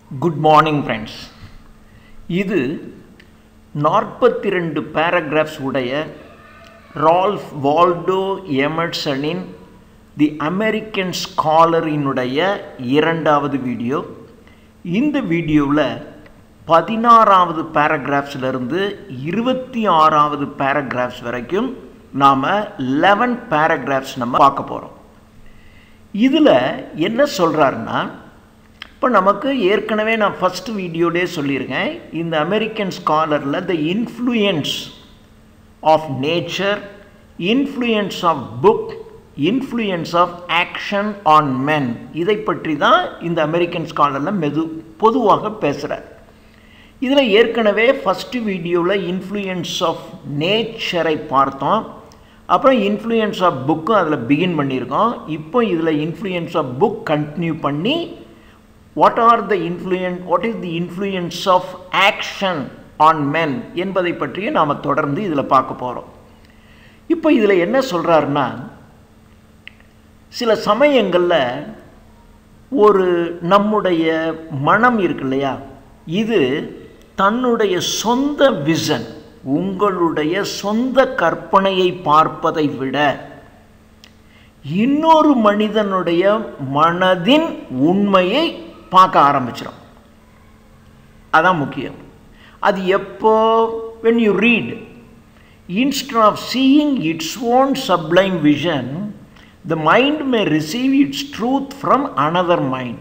Good morning friends. இது 42 paragraphs உடைய Ralph Waldo எமர்சனின் தி அமெரிக்கன் ஸ்காலரினுடைய இரண்டாவது வீடியோ. இந்த வீடியோவில் 16வது பேராகிராஃப்ஸ்லேருந்து 26வது பேராகிராஃப்ஸ் வரைக்கும் நாம் 11 பேராகிராஃப்ஸ் நம்ம பார்க்க போகிறோம். இதில் என்ன சொல்கிறாருன்னா, இப்போ நமக்கு ஏற்கனவே நான் ஃபஸ்ட் வீடியோலே சொல்லியிருக்கேன், இந்த அமெரிக்கன் ஸ்காலரில் the influence of nature, influence of book, influence of action on men, இதை பற்றி தான் இந்த அமெரிக்கன் ஸ்காலரில் பொதுவாக பேசுகிறார். இதில் ஏற்கனவே ஃபஸ்ட்டு வீடியோவில் இன்ஃப்ளூயன்ஸ் ஆஃப் நேச்சரை பார்த்தோம், அப்புறம் இன்ஃப்ளூயன்ஸ் ஆஃப் புக்கும் அதில் பிகின் பண்ணியிருக்கோம். இப்போ இதில் இன்ஃப்ளூயன்ஸ் ஆஃப் புக் கண்டினியூ பண்ணி what is the influence of action on men என்பதை பற்றியே நாம் தொடர்ந்து இதில் பார்க்க போகிறோம். இப்போ இதில் என்ன சொல்கிறாருன்னா, சில சமயங்களில் ஒரு நம்முடைய மனம் இருக்கு இல்லையா, இது தன்னுடைய சொந்த விஷன், உங்களுடைய சொந்த கற்பனையை பார்ப்பதை விட இன்னொரு மனிதனுடைய மனதின் உண்மையை பார்க்க ஆரம்பிச்சிடும். அதான் முக்கியம். அது எப்போ? when you read, instead of seeing its own sublime vision, the mind may receive its truth from another mind.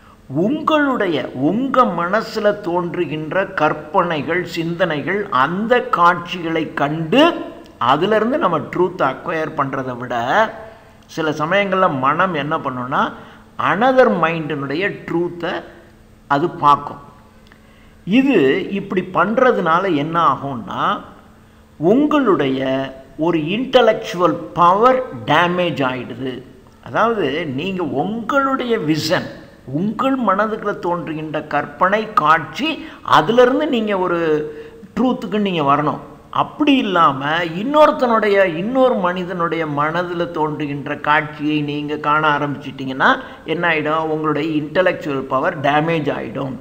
உங்கள் மனசில் தோன்றுகின்ற கற்பனைகள், சிந்தனைகள், அந்த காட்சிகளை கண்டு அதிலிருந்து நம்ம ட்ரூத் அக்வயர் பண்ணுறதை விட சில சமயங்களில் மனம் என்ன பண்ணுன்னா, அனதர் மைண்டினுடைய ட்ரூத்தை அது பார்க்கும். இது இப்படி பண்ணுறதுனால என்ன ஆகும்னா, உங்களுடைய ஒரு இன்டலெக்சுவல் பவர் டேமேஜ் ஆகிடுது. அதாவது நீங்கள் உங்களுடைய விஷன், உங்கள் மனதுக்குள்ள தோன்றுகின்ற கற்பனை காட்சி, அதிலிருந்து நீங்கள் ஒரு ட்ரூத்துக்கு நீங்கள் வரணும். அப்படி இல்லாமல் இன்னொரு மனிதனுடைய மனதில் தோன்றுகின்ற காட்சியை நீங்கள் காண ஆரம்பிச்சிட்டிங்கன்னா என்ன ஆகிடும்? உங்களுடைய இன்டலெக்சுவல் பவர் டேமேஜ் ஆகிடும்.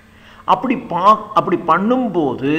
அப்படி பண்ணும்போது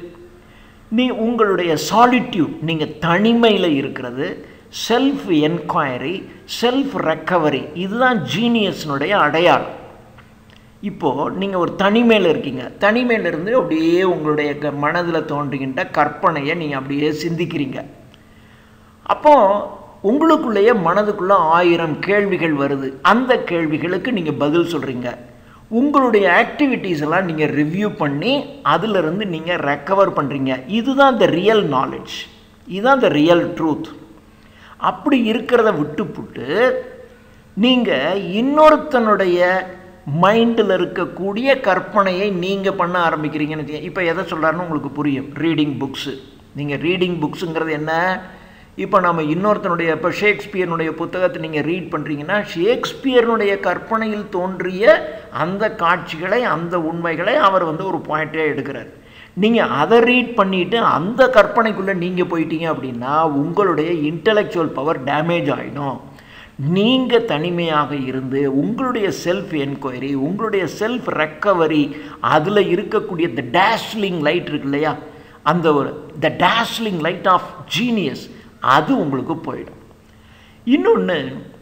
உங்களுடைய சாலிட்யூட், நீங்கள் தனிமையில் இருக்கிறது, செல்ஃப் என்கொயரி, செல்ஃப் ரெக்கவரி, இதுதான் ஜீனியஸ்னுடைய அடையாளம். இப்போது நீங்கள் ஒரு தனிமையில் இருக்கீங்க, தனிமையிலிருந்து அப்படியே உங்களுடைய மனதில் தோன்றுகின்ற கற்பனையை நீங்கள் அப்படியே சிந்திக்கிறீங்க. அப்போது உங்களுக்குள்ளேயே மனதுக்குள்ளே 1000 கேள்விகள் வருது. அந்த கேள்விகளுக்கு நீங்கள் பதில் சொல்கிறீங்க. உங்களுடைய ஆக்டிவிட்டீஸ் எல்லாம் நீங்கள் ரிவ்யூ பண்ணி அதிலிருந்து நீங்கள் ரெக்கவர் பண்ணுறீங்க. இதுதான் த ரியல் நாலேஜ், இதுதான் த ரியல் ட்ரூத். அப்படி இருக்கிறத விட்டுப்புட்டு நீங்கள் இன்னொருத்தனுடைய மைண்டில் இருக்கக்கூடிய கற்பனையை நீங்கள் பண்ண ஆரம்பிக்கிறீங்கன்னு. இப்போ எதை சொல்கிறாருன்னு உங்களுக்கு புரியும். ரீடிங் புக்ஸு, நீங்கள் ரீடிங் புக்ஸுங்கிறது என்ன? இப்போ நம்ம இன்னொருத்தனுடைய, இப்போ ஷேக்ஸ்பியர்னுடைய புத்தகத்தை நீங்கள் ரீட் பண்ணுறீங்கன்னா, ஷேக்ஸ்பியர்னுடைய கற்பனையில் தோன்றிய அந்த காட்சிகளை, அந்த உண்மைகளை அவர் ஒரு பாயிண்ட்டே எடுக்கிறார். நீங்கள் அதை ரீட் பண்ணிவிட்டு அந்த கற்பனைக்குள்ளே நீங்கள் போயிட்டீங்க அப்படின்னா உங்களுடைய இன்டலெக்சுவல் பவர் டேமேஜ் ஆகிடும். நீங்கள் தனிமையாக இருந்து உங்களுடைய செல்ஃப் என்கொயரி, உங்களுடைய செல்ஃப் ரெக்கவரி, அதில் இருக்கக்கூடிய த டேஸ்லிங் லைட் இருக்கு இல்லையா, அந்த the dazzling light of genius, அது உங்களுக்கு போயிடும். இன்னொன்று,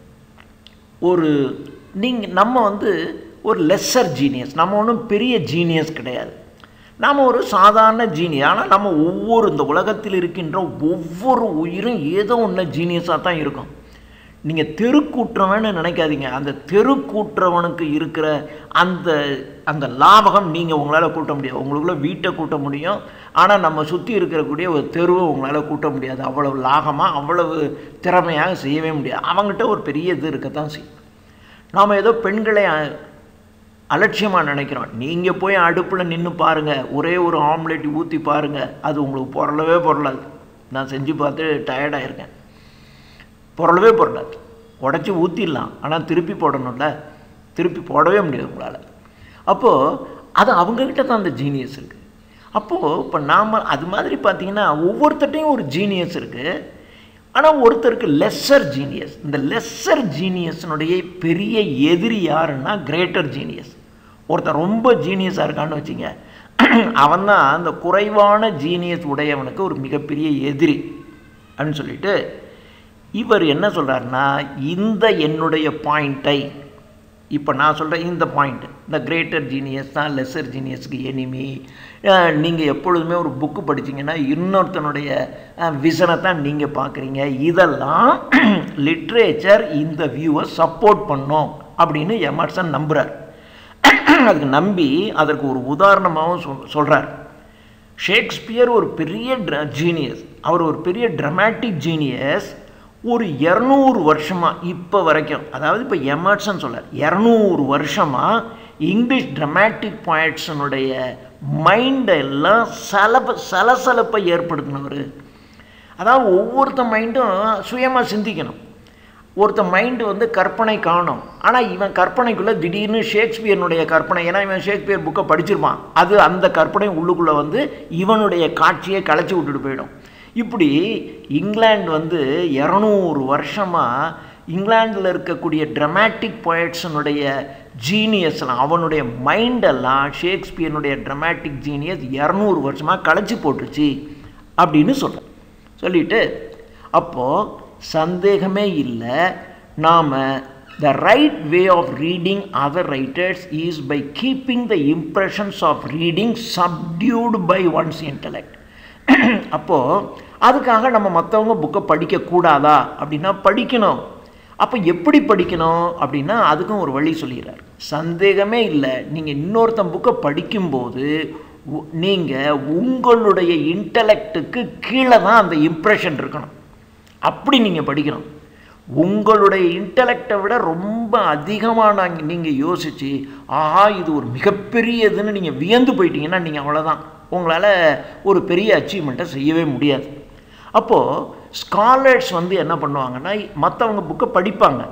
நம்ம ஒரு லெஸ்ஸர் ஜீனியஸ், நம்ம ஒன்றும் பெரிய ஜீனியஸ் கிடையாது, நாம் ஒரு சாதாரண ஜீனியஸ். ஆனால் நம்ம இந்த உலகத்தில் இருக்கின்ற ஒவ்வொரு உயிரும் ஏதோ ஒன்று ஜீனியஸாக தான் இருக்கும். நீங்கள் தெருக்கூட்டுறவன்னு நினைக்காதீங்க. அந்த தெருக்கூட்டுறவனுக்கு இருக்கிற அந்த லாபகம் நீங்கள் உங்களால் கூட்ட முடியாது. உங்களுக்குள்ள வீட்டை கூட்ட முடியும், ஆனால் நம்ம சுற்றி இருக்கக்கூடிய ஒரு தெருவை உங்களால் கூட்ட முடியாது. அவ்வளவு லாகமாக, அவ்வளவு திறமையாக செய்யவே முடியாது. அவங்ககிட்ட ஒரு பெரிய இது இருக்கத்தான் செய்யும். நாம் ஏதோ பெண்களை அலட்சியமாக நினைக்கிறோம். நீங்கள் போய் அடுப்பில் நின்று பாருங்கள், ஒரே ஒரு ஆம்லெட் ஊற்றி பாருங்கள், அது உங்களுக்கு பொருளாது. நான் செஞ்சு பார்த்து டயர்டாக இருக்கேன். பொருளாது. உடச்சி ஊற்றிடலாம், ஆனால் திருப்பி போடணும்ல, திருப்பி போடவே முடியாது உங்களால். அப்போது அது அவங்கக்கிட்ட தான் அந்த ஜீனியஸ் இருக்குது. அப்போது இப்போ நாம் அது மாதிரி பார்த்திங்கன்னா ஒவ்வொருத்தட்டையும் ஒரு ஜீனியஸ் இருக்குது. ஆனால் ஒருத்தருக்கு லெஸ்ஸர் ஜீனியஸ். இந்த லெஸ்ஸர் ஜீனியஸ்னுடைய பெரிய எதிரி யாருன்னா கிரேட்டர் ஜீனியஸ். ஒருத்தன் ரொம்ப ஜீனியஸாக இருக்கான்னு வச்சுங்க, அவன் தான் அந்த குறைவான ஜீனியஸ் உடையவனுக்கு ஒரு மிகப்பெரிய எதிரி அப்படின்னு சொல்லிட்டு இவர் என்ன சொல்கிறாருன்னா, இந்த என்னுடைய பாயிண்ட்டை இப்போ நான் சொல்கிறேன், இந்த பாயிண்ட், இந்த கிரேட்டர் ஜீனியஸ் தான் லெஸர் ஜீனியஸுக்கு எனிமி. நீங்கள் எப்பொழுதுமே ஒரு புக்கு படிச்சிங்கன்னா இன்னொருத்தனுடைய விஷனை தான் நீங்கள் பார்க்குறீங்க. இதெல்லாம் லிட்ரேச்சர் இந்த வியூவை சப்போர்ட் பண்ணோம் அப்படின்னு எமர்சன் நம்புகிறார். அதுக்கு நம்பி அதற்கு ஒரு உதாரணமாகவும் சொல்கிறார். ஷேக்ஸ்பியர் ஒரு பெரிய ஜீனியஸ், அவர் ஒரு பெரிய ட்ராமாட்டிக் ஜீனியஸ். ஒரு 200 வருஷமாக இப்போ வரைக்கும், அதாவது இப்போ எமர்சன் சொல்கிறார், 200 வருஷமாக இங்கிலீஷ் ட்ராமாட்டிக் பாய்ட்ஸனுடைய மைண்டெல்லாம் சலசலப்பை ஏற்படுத்தினவர். அதாவது ஒவ்வொருத்த மைண்டும் சுயமாக சிந்திக்கணும். ஒருத்த மைண்டு வந்து கற்பனை காணும், ஆனால் இவன் கற்பனைக்குள்ளே திடீர்னு ஷேக்ஸ்பியனுடைய கற்பனை, ஏன்னா இவன் ஷேக்ஸ்பியர் புக்கை படிச்சிருப்பான், அது அந்த கற்பனை உள்ளுக்குள்ளே வந்து இவனுடைய காட்சியை கலைச்சி விட்டுட்டு போயிடும். இப்படி இங்கிலாந்து வந்து 200 வருஷமாக இங்கிலாந்தில் இருக்கக்கூடிய ட்ராமாட்டிக் போய்ட்ஸனுடைய ஜீனியஸ்லாம், அவனுடைய மைண்டெல்லாம் ஷேக்ஸ்பியனுடைய ட்ராமாட்டிக் ஜீனியஸ் 200 வருஷமாக கலைச்சி போட்டுருச்சு அப்படின்னு சொல்லிட்டு, அப்போது சந்தேகமே இல்லை, நாம் the right way of reading other writers is by keeping the impressions of reading subdued by one's intellect. அப்போது அதுக்காக நம்ம மற்றவங்க புக்கை படிக்கக்கூடாதா அப்படின்னா படிக்கணும். அப்போ எப்படி படிக்கணும் அப்படின்னா அதுக்கும் ஒரு வழி சொல்லிடுறார். சந்தேகமே இல்லை, நீங்கள் இன்னொருத்தன் புக்கை படிக்கும்போது நீங்கள் உங்களுடைய இன்டலெக்டுக்கு கீழே தான் அந்த இம்ப்ரெஷன் இருக்கணும். அப்படி நீங்கள் படிக்கணும். உங்களுடைய இன்டலெக்டை விட ரொம்ப அதிகமாக நீங்கள் யோசித்து ஆஹா இது ஒரு மிகப்பெரியதுன்னு நீங்கள் வியந்து போயிட்டீங்கன்னா நீங்கள் அவ்வளோதான், உங்களால் ஒரு பெரிய அச்சீவ்மெண்ட்டை செய்யவே முடியாது. அப்போது ஸ்காலர்ஸ் வந்து என்ன பண்ணுவாங்கன்னா, மற்றவங்க புக்கை படிப்பாங்க,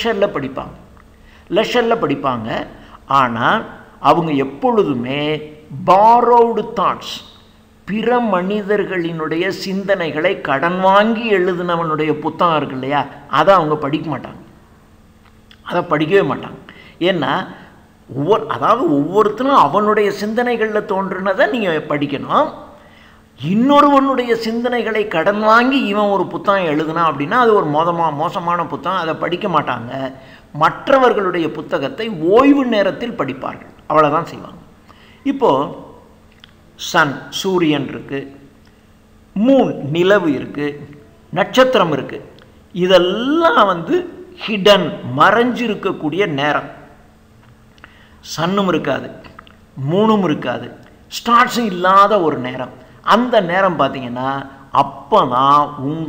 லெஷரில் படிப்பாங்க. ஆனால் அவங்க எப்பொழுதுமே பாரோவ்டு தாட்ஸ், பிற மனிதர்களினுடைய சிந்தனைகளை கடன் வாங்கி எழுதினவனுடைய புத்தகம் இருக்கு இல்லையா, அதை அவங்க படிக்க மாட்டாங்க, அதை படிக்கவே மாட்டாங்க. ஏன்னா ஒவ்வொருத்தரும் அவனுடைய சிந்தனைகளில் தோன்றினதை நீங்கள் படிக்கணும். இன்னொருவனுடைய சிந்தனைகளை கடன் வாங்கி இவன் ஒரு புத்தகம் எழுதுனா அப்படின்னா அது ஒரு மோசமான புத்தகம், அதை படிக்க மாட்டாங்க. மற்றவர்களுடைய புத்தகத்தை ஓய்வு நேரத்தில் படிப்பார்கள், அவ்வளோதான் செய்வாங்க. இப்போது சன், சூரியன் இருக்குது, மூன், நிலவு இருக்குது, நட்சத்திரம் இருக்குது, இதெல்லாம் வந்து ஹிடன், மறைஞ்சிருக்கக்கூடிய நேரம். சன்னும் இருக்காது, மூணும் இருக்காது, ஸ்டார்ஸும் இல்லாத ஒரு நேரம். அந்த நேரம் பார்த்தீங்கன்னா அப்போ தான்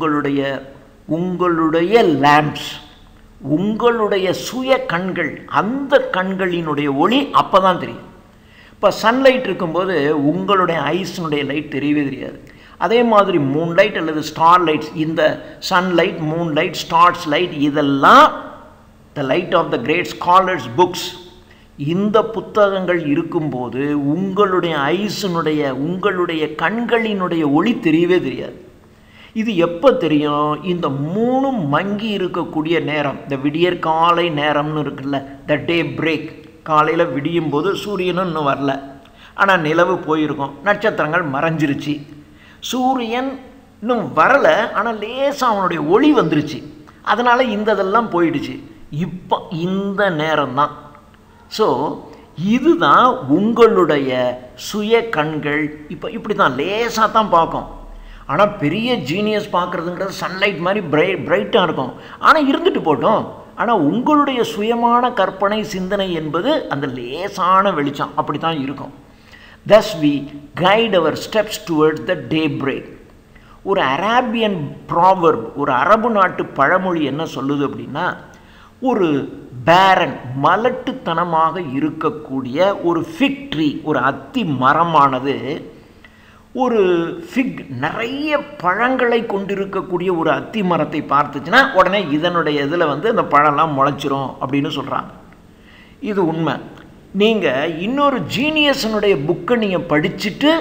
உங்களுடைய லேம்ப்ஸ், உங்களுடைய சுய கண்கள், அந்த கண்களினுடைய ஒளி அப்போ தான் தெரியும். இப்போ சன்லைட் இருக்கும்போது உங்களுடைய ஐஸினுடைய லைட் தெரியவே தெரியாது. அதே மாதிரி மூன் லைட் அல்லது ஸ்டார் லைட்ஸ், இந்த sunlight, moon light, stars light, இதெல்லாம் the light of the great scholars books. இந்த புத்தகங்கள் இருக்கும்போது உங்களுடைய ஐஸினுடைய, உங்களுடைய கண்களினுடைய ஒளி தெரியவே தெரியாது. இது எப்போ தெரியும்? இந்த மூணும் மங்கி இருக்கக்கூடிய நேரம், இந்த விடியற் காலை நேரம்னு இருக்குல்ல, த டே பிரேக். காலையில் விடியும் போது சூரியனும் இன்னும் வரல, ஆனால் நிலவு போயிருக்கும், நட்சத்திரங்கள் மறைஞ்சிருச்சு. சூரியன் இன்னும் வரலை, ஆனால் லேசாக அவனுடைய ஒளி வந்துருச்சு, அதனால் இதெல்லாம் போயிடுச்சு. இப்போ இந்த நேரம்தான். ஸோ இதுதான் உங்களுடைய சுய கண்கள். இப்போ இப்படி தான் லேசாக தான் பார்க்கும். ஆனால் பெரிய ஜீனியஸ் பார்க்குறதுங்கிறது சன்லைட் மாதிரி பிரைட்டாக இருக்கும். ஆனால் இருந்துட்டு போட்டோம். ஆனால் உங்களுடைய சுயமான கற்பனை சிந்தனை என்பது அந்த லேசான வெளிச்சம், அப்படி தான் இருக்கும். Thus we guide our steps towards the daybreak. ஒரு அராபியன் ப்ராவர்ப், ஒரு அரபு நாட்டு பழமொழி என்ன சொல்லுது அப்படின்னா, ஒரு பேரன், மலட்டுத்தனமாக இருக்கக்கூடிய ஒரு ஃபிக் ட்ரீ, ஒரு அத்தி மரமானது ஒரு ஃபிக், நிறைய பழங்களை கொண்டிருக்கக்கூடிய ஒரு அத்தி மரத்தை பார்த்துச்சுன்னா உடனே இதனுடைய இதில் வந்து அந்த பழம்லாம் முளைச்சிரும் அப்படின்னு சொல்கிறாங்க. இது உண்மை. நீங்கள் இன்னொரு ஜீனியஸனுடைய புக்கை நீங்கள் படிச்சுட்டு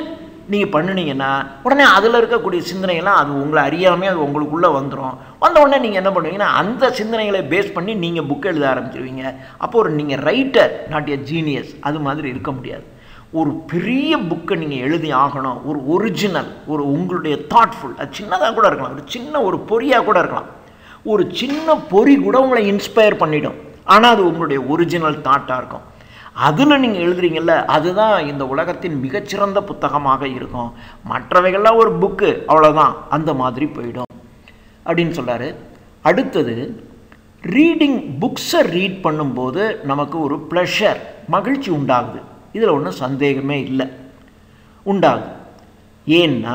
நீங்கள் பண்ணினீங்கன்னா உடனே அதில் இருக்கக்கூடிய சிந்தனைகள்லாம் அது உங்களை அறியாமல் அது உங்களுக்குள்ளே வந்துடும். வந்த உடனே நீங்கள் என்ன பண்ணுவீங்கன்னா அந்த சிந்தனைகளை பேஸ் பண்ணி நீங்கள் புக் எழுத ஆரம்பிச்சிருவீங்க. அப்போ நீங்கள் ரைட்டர், நாட் எ ஜீனியஸ், அது மாதிரி இருக்க முடியாது. ஒரு பெரிய புக்கை நீங்கள் எழுதி ஆகணும். ஒரு ஒரிஜினல், ஒரு உங்களுடைய தாட்ஃபுல், அது சின்னதாக கூட இருக்கலாம், ஒரு சின்ன ஒரு பொறியாக கூட இருக்கலாம். ஒரு சின்ன பொறி கூட உங்களை இன்ஸ்பயர் பண்ணிடும். ஆனால் அது உங்களுடைய ஒரிஜினல் தாட்டாக இருக்கும். அதில் நீங்கள் எழுதுறீங்கல்ல, அதுதான் இந்த உலகத்தின் மிகச்சிறந்த புத்தகமாக இருக்கும். மற்றவைகள்லாம் ஒரு புக்கு, அவ்வளோதான், அந்த மாதிரி போயிடும் அப்படின்னு சொல்கிறாரு. அடுத்தது, ரீடிங் புக்ஸை ரீட் பண்ணும்போது நமக்கு ஒரு ப்ளஷர், மகிழ்ச்சி உண்டாகுது. இதில் ஒன்றும் சந்தேகமே இல்லை, உண்டாகுது. ஏன்னா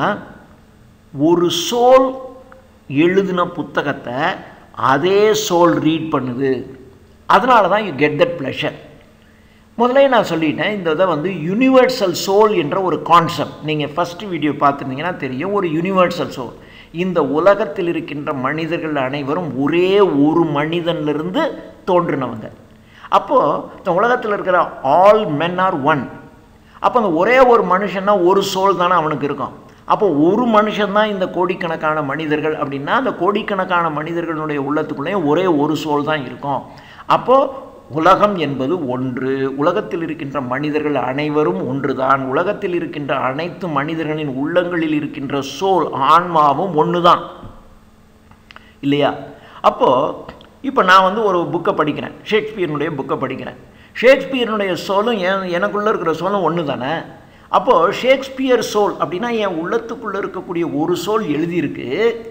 ஒரு சோல் எழுதின புத்தகத்தை அதே சோல் ரீட் பண்ணுது. அதனால தான் யூ கெட் தட் ப்ளஷர். முதல்ல நான் சொல்லிட்டேன், இந்த இதை வந்து யூனிவர்சல் சோல் என்ற ஒரு கான்செப்ட், நீங்கள் ஃபஸ்ட்டு வீடியோ பார்த்துருந்தீங்கன்னா தெரியும். ஒரு யூனிவர்சல் சோல், இந்த உலகத்தில் இருக்கின்ற மனிதர்கள் அனைவரும் ஒரே ஒரு மனிதனிலிருந்து தோன்றினவங்க. அப்போது இந்த உலகத்தில் இருக்கிற ஆல் மென் ஆர் ஒன். அப்போ அந்த ஒரே ஒரு மனுஷன்னா ஒரு சோல் தானே அவனுக்கு இருக்கும். அப்போ ஒரு மனுஷன்தான் இந்த கோடிக்கணக்கான மனிதர்கள் அப்படின்னா, அந்த கோடிக்கணக்கான மனிதர்களுடைய உள்ளத்துக்குள்ளேயும் ஒரே ஒரு சோல் தான் இருக்கும். அப்போது உலகம் என்பது ஒன்று, உலகத்தில் இருக்கின்ற மனிதர்கள் அனைவரும் ஒன்றுதான், உலகத்தில் இருக்கின்ற அனைத்து மனிதர்களின் உள்ளங்களில் இருக்கின்ற சோல், ஆன்மாவும் ஒன்று தான், இல்லையா? அப்போது இப்போ நான் வந்து ஒரு புக்கை படிக்கிறேன், ஷேக்ஸ்பியருடைய புக்கை படிக்கிறேன். ஷேக்ஸ்பியருடைய சோலும் எனக்குள்ளே இருக்கிற சோலும் ஒன்று தானே. அப்போது ஷேக்ஸ்பியர் சோல் அப்படின்னா என் உள்ளத்துக்குள்ளே இருக்கக்கூடிய ஒரு சோல் எழுதியிருக்கு,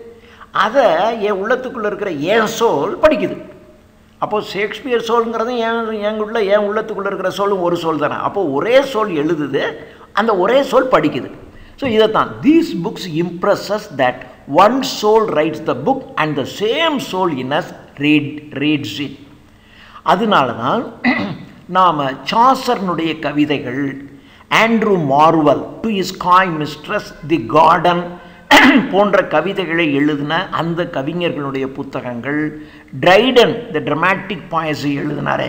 அதை என் உள்ளத்துக்குள்ளே இருக்கிற என் சோல் படிக்குது. அப்போது ஷேக்ஸ்பியர் சோலுங்கிறது என் உள்ளத்துக்குள்ளே இருக்கிற சோலும் ஒரு சோல் தானே. அப்போது ஒரே சோல் எழுதுது, அந்த ஒரே சோல் படிக்குது. ஸோ இதைத்தான், these books impresses that one soul writes the book and the same soul in us reads it. அதனால தான் நாம் சாசர்னுடைய கவிதைகள், Andrew Marvell to his coy mistress the garden போன்ற கவிதைகளை எழுதின அந்த கவிஞர்களுடைய புத்தகங்கள், ட்ரைடன் த ட்ரமாட்டிக் பாய்ஸை எழுதினாரே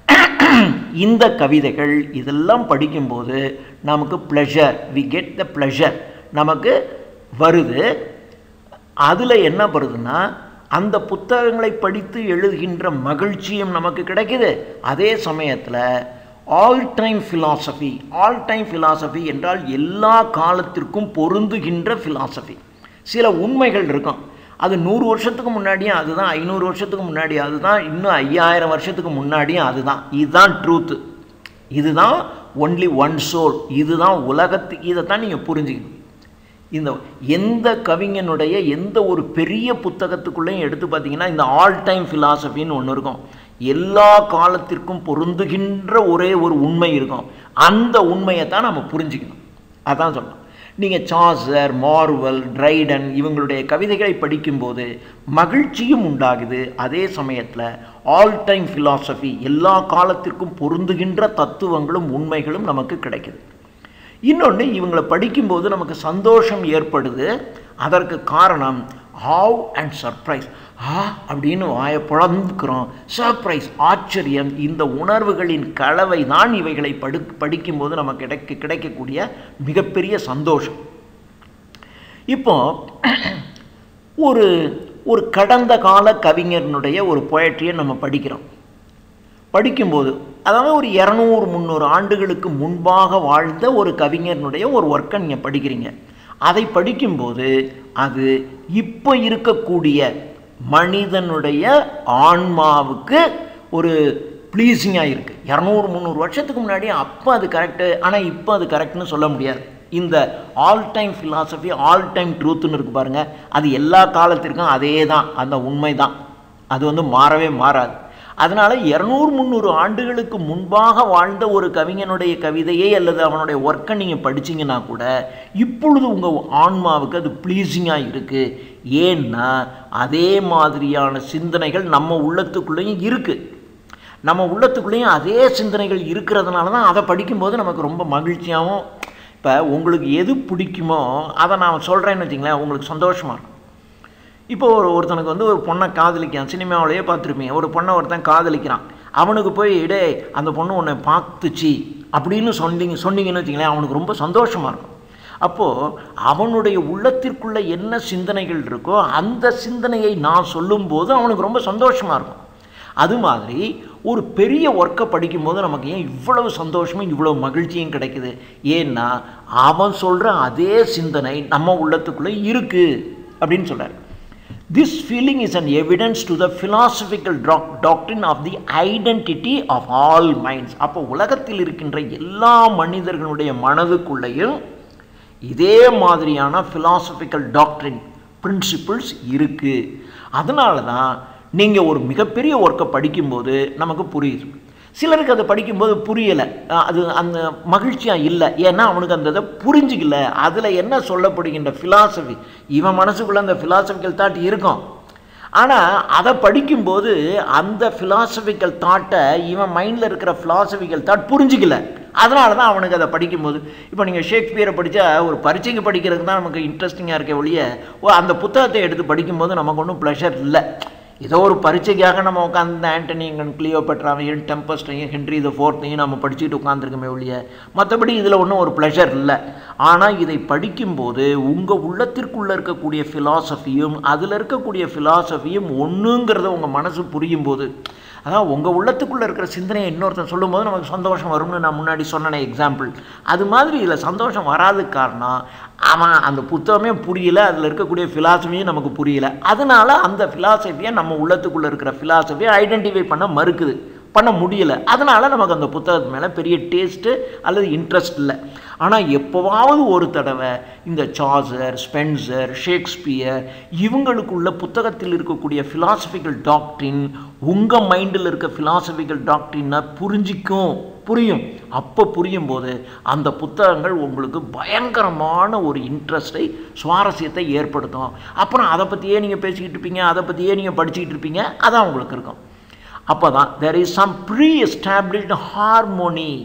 இந்த கவிதைகள், இதெல்லாம் படிக்கும்போது நமக்கு pleasure, we get the pleasure நமக்கு வருது. அதில் என்ன வருதுன்னா, அந்த புத்தகங்களை படித்து எழுதுகின்ற மகிழ்ச்சியும் நமக்கு கிடைக்குது. அதே சமயத்தில் all time philosophy, all time philosophy என்றால் எல்லா காலத்திற்கும் பொருந்துகின்ற ஃபிலாசபி. சில உண்மைகள் இருக்கும், அது 100 வருஷத்துக்கு முன்னாடியும் அதுதான், 500 வருஷத்துக்கு முன்னாடியும் அதுதான், இன்னும் 5000 வருஷத்துக்கு முன்னாடியும் அதுதான். இதுதான் ட்ரூத்து, இதுதான் ஒன்லி ஒன் சோல், இதுதான் உலகத்துக்கு. இதைத்தான் நீங்கள் புரிஞ்சுக்கணும். இந்த எந்த கவிஞனுடைய எந்த ஒரு பெரிய புத்தகத்துக்குள்ளேயும் எடுத்து பார்த்தீங்கன்னா இந்த ஆல் டைம் ஃபிலாசபின்னு ஒன்று இருக்கும். எல்லா காலத்திற்கும் பொருந்துகின்ற ஒரே ஒரு உண்மை இருக்கும். அந்த உண்மையை தான் நம்ம புரிஞ்சுக்கணும். அதான் சொல்லணும். நீங்கள் சாசர், மார்வல், ட்ரைடன் இவங்களுடைய கவிதைகளை படிக்கும்போது மகிழ்ச்சியும் உண்டாகுது. அதே சமயத்தில் ஆல் டைம் ஃபிலாசபி, எல்லா காலத்திற்கும் பொருந்துகின்ற தத்துவங்களும் உண்மைகளும் நமக்கு கிடைக்குது. இன்னொன்று, இவங்களை படிக்கும்போது நமக்கு சந்தோஷம் ஏற்படுது. அதற்கு காரணம் ஹாவ் அண்ட் சர்ப்ரைஸ். அப்படின்னு வாயை புலந்துக்கிறோம். சர்ப்ரைஸ், ஆச்சரியம், இந்த உணர்வுகளின் கலவை தான் இவைகளை படிக்கும்போது நமக்கு கிடைக்கக்கூடிய மிகப்பெரிய சந்தோஷம். இப்போ ஒரு கடந்த கால கவிஞனுடைய ஒரு பொயட்ரியை நம்ம படிக்கிறோம். படிக்கும்போது, அதாவது ஒரு 200-300 ஆண்டுகளுக்கு முன்பாக வாழ்ந்த ஒரு கவிஞனுடைய ஒரு ஒர்க்கை நீங்கள் படிக்கிறீங்க. அதை படிக்கும்போது அது இப்போ இருக்கக்கூடிய மனிதனுடைய ஆன்மாவுக்கு ஒரு ப்ளீஸிங்காக இருக்குது. 200-300 வருஷத்துக்கு முன்னாடி அப்போ அது கரெக்டு, ஆனால் இப்போ அது கரெக்டுன்னு சொல்ல முடியாது. இந்த all time philosophy, all time ட்ரூத்துன்னு இருக்குது பாருங்கள், அது எல்லா காலத்திற்கும் அதே தான், அந்த உண்மை தான், அது வந்து மாறவே மாறாது. அதனால் 200-300 ஆண்டுகளுக்கு முன்பாக வாழ்ந்த ஒரு கவிஞனுடைய கவிதையை அல்லது அவனுடைய ஒர்க்கை நீங்கள் படிச்சிங்கன்னா கூட இப்பொழுது உங்கள் ஆன்மாவுக்கு அது ப்ளீஸிங்காக இருக்குது. ஏன்னா அதே மாதிரியான சிந்தனைகள் நம்ம உள்ளத்துக்குள்ளேயும் இருக்குது. நம்ம உள்ளத்துக்குள்ளேயும் அதே சிந்தனைகள் இருக்கிறதுனால தான் அதை படிக்கும்போது நமக்கு ரொம்ப மகிழ்ச்சியாகவும், இப்போ உங்களுக்கு எது பிடிக்குமோ அதை நான் சொல்கிறேன்னு வச்சிங்களேன், உங்களுக்கு சந்தோஷமாக இருக்கும். இப்போ ஒருத்தனுக்கு வந்து ஒரு பொண்ணை காதலிக்கிறான், சினிமாவிலேயே பார்த்துருப்பீங்க. ஒரு பொண்ணை ஒருத்தன் காதலிக்கிறான், அவனுக்கு போய் அந்த பொண்ணு உன்னை பார்த்துச்சு அப்படின்னு சொன்னீங்கன்னு வச்சிங்களேன், அவனுக்கு ரொம்ப சந்தோஷமாக இருக்கும். அப்போது அவனுடைய உள்ளத்திற்குள்ளே என்ன சிந்தனைகள் இருக்கோ அந்த சிந்தனையை நான் சொல்லும்போது அவனுக்கு ரொம்ப சந்தோஷமாக இருக்கும். அது மாதிரி ஒரு பெரிய ஒர்க்கை படிக்கும்போது நமக்கு ஏன் இவ்வளவு சந்தோஷமும் இவ்வளவு மகிழ்ச்சியும் கிடைக்குது? ஏன்னா அவன் சொல்கிற அதே சிந்தனை நம்ம உள்ளத்துக்குள்ளே இருக்குது அப்படின்னு சொல்கிறார். This feeling is an evidence to the philosophical doctrine of the identity of all minds. அப்போ உலகத்தில் இருக்கின்ற எல்லா மனிதர்களுடைய மனதுக்குள்ளேயும் இதே மாதிரியான philosophical doctrine principles இருக்குது. அதனால தான் நீங்கள் ஒரு மிகப்பெரிய ஒர்க்கை படிக்கும்போது நமக்கு புரியுது. சிலருக்கு அதை படிக்கும்போது புரியலை, அது அந்த மகிழ்ச்சியாக இல்லை. ஏன்னா அவனுக்கு அந்த இதை புரிஞ்சிக்கல. அதில் என்ன சொல்லப்படுகின்ற ஃபிலாசபி, இவன் மனசுக்குள்ளே அந்த ஃபிலாசபிக்கல் தாட் இருக்கும். ஆனால் அதை படிக்கும்போது அந்த ஃபிலாசபிக்கல் தாட்டை இவன் மைண்டில் இருக்கிற ஃபிலாசபிக்கல் தாட் புரிஞ்சிக்கல. அதனால தான் அவனுக்கு அதை படிக்கும்போது, இப்போ நீங்கள் ஷேக்ஸ்பியரை படித்தா ஒரு பரீட்சைக்கு படிக்கிறதுக்கு தான் நமக்கு இன்ட்ரெஸ்டிங்காக இருக்க ஒழிய அந்த புத்தகத்தை எடுத்து படிக்கும்போது நமக்கு ஒன்றும் ப்ளஷர் இல்லை. ஏதோ ஒரு பரீட்சைக்காக நம்ம உட்காந்து ஆண்டனியும் கிளியோபெட்ராவையும் டெம்பஸ்டையும் ஹென்ரி த ஃபோர்த்தையும் நம்ம படிச்சுட்டு உட்காந்துருக்கமே ஒழிய மற்றபடி இதில் ஒன்றும் ஒரு ப்ளஷர் இல்லை. ஆனால் இதை படிக்கும்போது உங்கள் உள்ளத்திற்குள்ளே இருக்கக்கூடிய ஃபிலாசபியும் அதில் இருக்கக்கூடிய ஃபிலாசபியும் ஒன்றுங்கிறத உங்கள் மனசு புரியும் போது, அதான் உங்கள் உள்ளத்துக்குள்ளே இருக்கிற சிந்தனையை இன்னொருத்தன் சொல்லும்போது நமக்கு சந்தோஷம் வரும்னு நான் முன்னாடி சொன்னேனே எக்ஸாம்பிள். அது மாதிரி இதில் சந்தோஷம் வராதுக்கு காரணம் அவன் அந்த புத்தகமே புரியல, அதில் இருக்கக்கூடிய ஃபிலாசபியும் நமக்கு புரியல. அதனால அந்த ஃபிலாசபியை நம்ம உள்ளத்துக்குள்ளே இருக்கிற ஃபிலாசபியை ஐடென்டிஃபை பண்ண முடியலை. அதனால் நமக்கு அந்த புத்தகத்து மேலே பெரிய டேஸ்ட்டு அல்லது இன்ட்ரெஸ்ட் இல்லை. ஆனால் எப்போவாவது ஒரு தடவை இந்த சாசர், ஸ்பென்சர், ஷேக்ஸ்பியர் இவங்களுக்குள்ள புத்தகத்தில் இருக்கக்கூடிய ஃபிலாசபிக்கல் டாக்ட்ரின் உங்கள் மைண்டில் இருக்க ஃபிலாசபிக்கல் டாக்ட்ரினை புரியும். அப்போ புரியும் போது அந்த புத்தகங்கள் உங்களுக்கு பயங்கரமான ஒரு இன்ட்ரெஸ்ட்டை, சுவாரஸ்யத்தை ஏற்படுத்தும். அப்புறம் அதை பற்றியே நீங்கள் பேசிக்கிட்டு இருப்பீங்க, அதை பற்றியே நீங்கள் படிச்சுக்கிட்டு இருப்பீங்க. அதான் உங்களுக்கு இருக்கும். அப்போ தான் there is some pre-established harmony.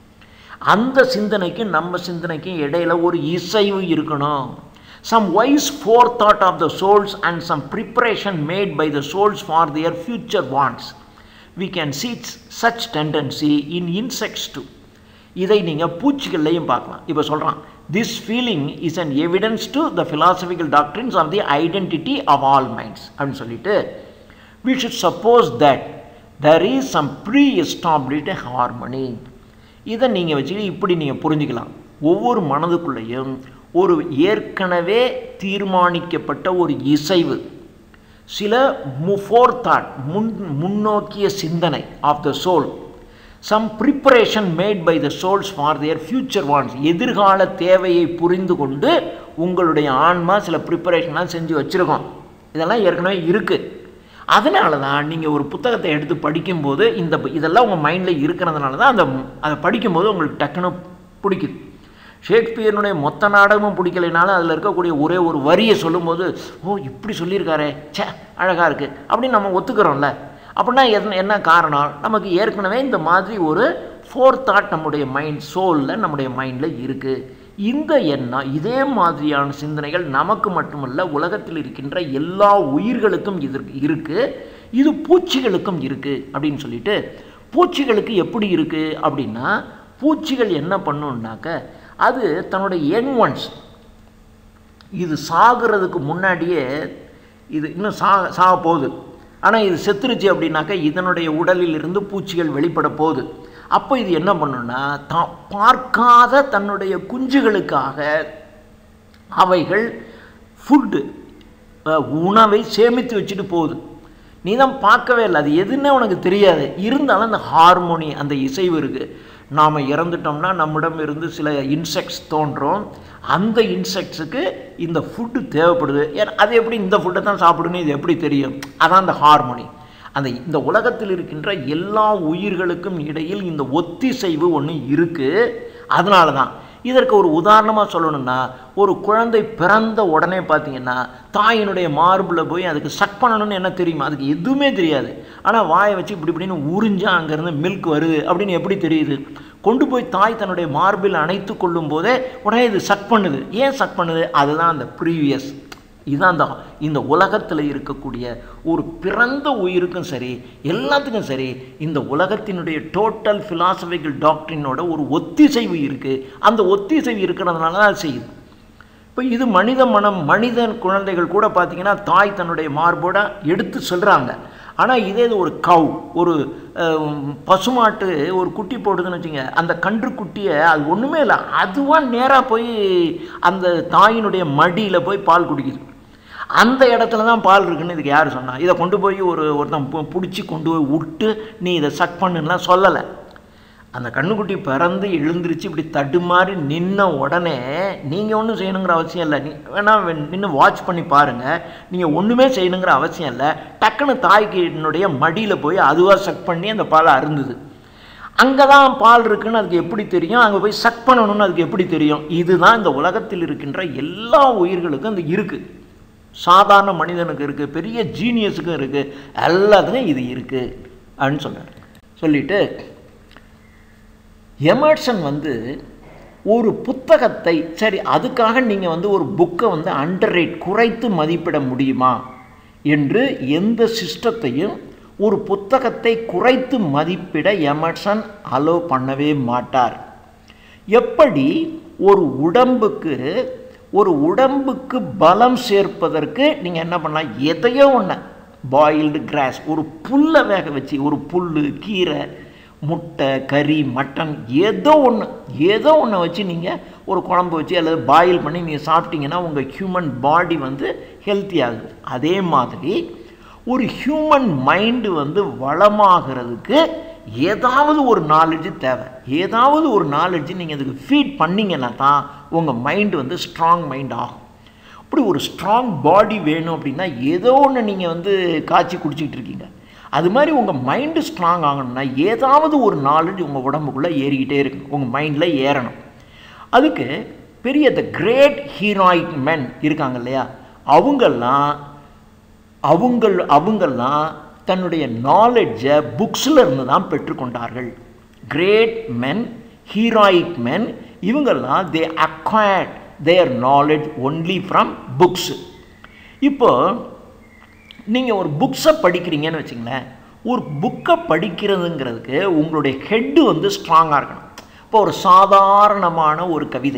அந்த சிந்தனைக்கு நம்ம சிந்தனைக்கு இடையில ஒரு இசைவு இருக்கணும். Some wise forethought of the souls and some preparation made by the souls for their future wants. We can see such tendency in insects too. இதை நீங்கள் பூச்சிகள்லையும் பார்க்கலாம். இப்போ சொல்கிறான், this feeling is an evidence to the philosophical doctrines of the identity of all minds அப்படின்னு சொல்லிட்டு, we should suppose that there is some pre-established harmony. இதை நீங்கள் வச்சுக்கிட்டு இப்படி நீங்கள் புரிஞ்சுக்கலாம். ஒவ்வொரு மனதுக்குள்ளேயும் ஒரு ஏற்கனவே தீர்மானிக்கப்பட்ட ஒரு இசைவு, சில forethought முன்னோக்கிய சிந்தனை of the soul, some preparation made by the souls for their future wants. எதிர்கால தேவையை புரிந்து கொண்டு உங்களுடைய ஆன்மா சில ப்ரிப்பரேஷன்லாம் செஞ்சு வச்சுருக்கோம். இதெல்லாம் ஏற்கனவே இருக்குது. அதனால தான் நீங்கள் ஒரு புத்தகத்தை எடுத்து படிக்கும்போது இதெல்லாம் உங்கள் மைண்டில் இருக்கிறதுனால தான் அதை படிக்கும்போது உங்களுக்கு டக்குன்னு பிடிக்குது. ஷேக்ஸ்பியருடைய மொத்த நாடகமும் பிடிக்கலைனாலும் அதில் இருக்கக்கூடிய ஒரே ஒரு வரியை சொல்லும்போது, ஓ இப்படி சொல்லியிருக்காரே, சே அழகாக இருக்குது அப்படின்னு நம்ம ஒத்துக்கிறோம்ல. அப்படின்னா என்ன காரணம்? நமக்கு ஏற்கனவே இந்த மாதிரி ஒரு ஃபோர்த்தாட் நம்முடைய நம்முடைய மைண்டில் இருக்குது. இந்த எண்ணம், இதே மாதிரியான சிந்தனைகள் நமக்கு மட்டுமல்ல, உலகத்தில் இருக்கின்ற எல்லா உயிர்களுக்கும் இருக்குது. இது பூச்சிகளுக்கும் இருக்குது அப்படின்னு சொல்லிட்டு, பூச்சிகளுக்கு எப்படி இருக்குது அப்படின்னா, பூச்சிகள் என்ன பண்ணுன்னாக்க, அது தன்னுடைய யங் ஒன்ஸ் இது சாகிறதுக்கு முன்னாடியே இது இன்னும் சாக போகுது. ஆனால் இது செத்துருச்சு அப்படின்னாக்கா இதனுடைய உடலில் இருந்து பூச்சிகள் வெளிப்பட போகுது. அப்போ இது என்ன பண்ணுன்னா, பார்க்காத தன்னுடைய குஞ்சுகளுக்காக அவைகள் உணவை சேமித்து வச்சுட்டு போகுது. நீ தான் பார்க்கவே இல்லை, அது எதுன்னு உனக்கு தெரியாது. இருந்தாலும் அந்த ஹார்மோனி, அந்த இசைவு இருக்குது. நாம் இறந்துட்டோம்னா நம்மிடம் இருந்து சில இன்செக்ட்ஸ் தோன்றும். அந்த இன்செக்ட்ஸுக்கு இந்த ஃபுட்டு தேவைப்படுது. ஏன்னா அது எப்படி இந்த ஃபுட்டை தான் சாப்பிடுன்னு இது எப்படி தெரியும்? அதான் அந்த ஹார்மோனி. இந்த உலகத்தில் இருக்கின்ற எல்லா உயிர்களுக்கும் இடையில் இந்த ஒத்திசைவு ஒன்று இருக்குது. அதனால தான் இதற்கு ஒரு உதாரணமாக சொல்லணும்னா, ஒரு குழந்தை பிறந்த உடனே பார்த்தீங்கன்னா தாயினுடைய மார்பில் போய் அதுக்கு சக் பண்ணணும்னு என்ன தெரியுமா? அதுக்கு எதுவுமே தெரியாது. ஆனால் வாயை வச்சு இப்படின்னு உறிஞ்சா அங்கேருந்து மில்க் வருது அப்படின்னு எப்படி தெரியுது? கொண்டு போய் தாய் தன்னுடைய மார்பில் அணைத்து கொள்ளும் போதே உடனே இது சக் பண்ணுது. ஏன் சக் பண்ணுது? அதுதான் அந்த ப்ரீவியஸ். இதுதான் இந்த உலகத்தில் இருக்கக்கூடிய ஒரு பிறந்த உயிருக்கும் சரி, எல்லாத்துக்கும் சரி, இந்த உலகத்தினுடைய டோட்டல் ஃபிலாசபிக்கல் டாக்ட்ரினோட ஒரு ஒத்திசைவு இருக்குது. அந்த ஒத்திசைவு இருக்கிறதுனால தான் அது செய்யுது. இப்போ இது மனித மனம், மனிதன் குழந்தைகள் கூட பார்த்திங்கன்னா தாய் தன்னுடைய மார்போட எடுத்து சொல்கிறாங்க. ஆனால் இதே இது ஒரு கவ், ஒரு பசுமாட்டு ஒரு குட்டி போடுதுன்னு வச்சுங்க, அந்த கன்று குட்டியை அது ஒன்றுமே இல்லை, அதுவாக நேராக போய் அந்த தாயினுடைய மடியில் போய் பால் குடிக்குது. அந்த இடத்துல தான் பால் இருக்குன்னு இதுக்கு யார் சொன்னா? இதை கொண்டு போய் ஒருத்தன் பிடிச்சி கொண்டு போய் விட்டு நீ இதை சக் பண்ணுன்னா சொல்லலை. அந்த கண்ணுக்குட்டி பிறந்து எழுந்திரிச்சு இப்படி தடுமாறி நின்ன உடனே நீங்கள் ஒன்றும் செய்யணுங்கிற அவசியம் இல்லை. வேணால் நின்று வாட்ச் பண்ணி பாருங்கள். நீங்கள் ஒன்றுமே செய்யணுங்கிற அவசியம் இல்லை. டக்குன்னு தாய்க்கினுடைய மடியில் போய் அதுவாக சக் பண்ணி அந்த பாலை அருந்துது. அங்கே தான் பால் இருக்குன்னு அதுக்கு எப்படி தெரியும்? அங்கே போய் சக் பண்ணணும்னு அதுக்கு எப்படி தெரியும்? இதுதான் இந்த உலகத்தில் இருக்கின்ற எல்லா உயிர்களுக்கும் அது இருக்குது. சாதாரண மனிதனுக்கு இருக்குது, பெரிய ஜீனியஸுக்கும் இருக்குது, எல்லாத்துக்கும் இது இருக்குது அப்படின்னு சொன்னார். சொல்லிட்டு எமர்சன் ஒரு புத்தகத்தை, சரி அதுக்காக நீங்கள் ஒரு புக்கை அண்டர்ரேட், குறைத்து மதிப்பிட முடியுமா என்று எந்த சிஸ்டத்தையும் ஒரு புத்தகத்தை குறைத்து மதிப்பிட எமர்சன் அலோ பண்ணவே மாட்டார். எப்படி ஒரு உடம்புக்கு பலம் சேர்ப்பதற்கு நீங்கள் என்ன பண்ணலாம்? எதையோ ஒன்று, பாயில்டு கிராஸ், ஒரு புல்லை வேக வச்சு, ஒரு புல், கீரை, முட்டை, கறி, மட்டன், ஏதோ ஒன்று வச்சு நீங்கள் ஒரு குழம்பு வச்சு அல்லது பாயில் பண்ணி நீங்கள் சாப்பிட்டீங்கன்னா உங்கள் ஹியூமன் பாடி ஹெல்த்தி ஆகுது. அதே மாதிரி ஒரு ஹியூமன் மைண்டு வளமாகிறதுக்கு ஏதாவது ஒரு நாலேஜ் தேவை. ஏதாவது ஒரு நாலேஜ் நீங்கள் அதுக்கு ஃபீட் பண்ணிங்கன்னா தான் உங்கள் மைண்டு ஸ்ட்ராங் மைண்ட் ஆகும். அப்படி ஒரு ஸ்ட்ராங் பாடி வேணும் அப்படின்னா ஏதோ ஒன்று நீங்கள் காய்ச்சி குடிச்சிக்கிட்டு இருக்கீங்க. அது மாதிரி உங்கள் மைண்டு ஸ்ட்ராங் ஆகணும்னா ஏதாவது ஒரு நாலேஜ் உங்கள் உடம்புக்குள்ளே ஏறிக்கிட்டே இருக்கணும், உங்கள் மைண்டில் ஏறணும். அதுக்கு பெரிய த கிரேட் ஹீரோயிக் மென் இருக்காங்க இல்லையா, அவங்கெல்லாம் தன்னுடைய நாலேஜை புக்ஸில் இருந்து தான் பெற்றுக்கொண்டார்கள். கிரேட் மென், ஹீரோயிக் மென், இவங்கெல்லாம் they acquired their knowledge only from books. இப்போ நீங்கள் ஒரு புக்ஸை படிக்கிறீங்கன்னு வச்சுங்களேன், ஒரு புக்கை படிக்கிறதுங்கிறதுக்கு உங்களுடைய ஹெட்டு ஸ்ட்ராங்காக இருக்கணும். இப்போ ஒரு சாதாரணமான ஒரு கவிதை,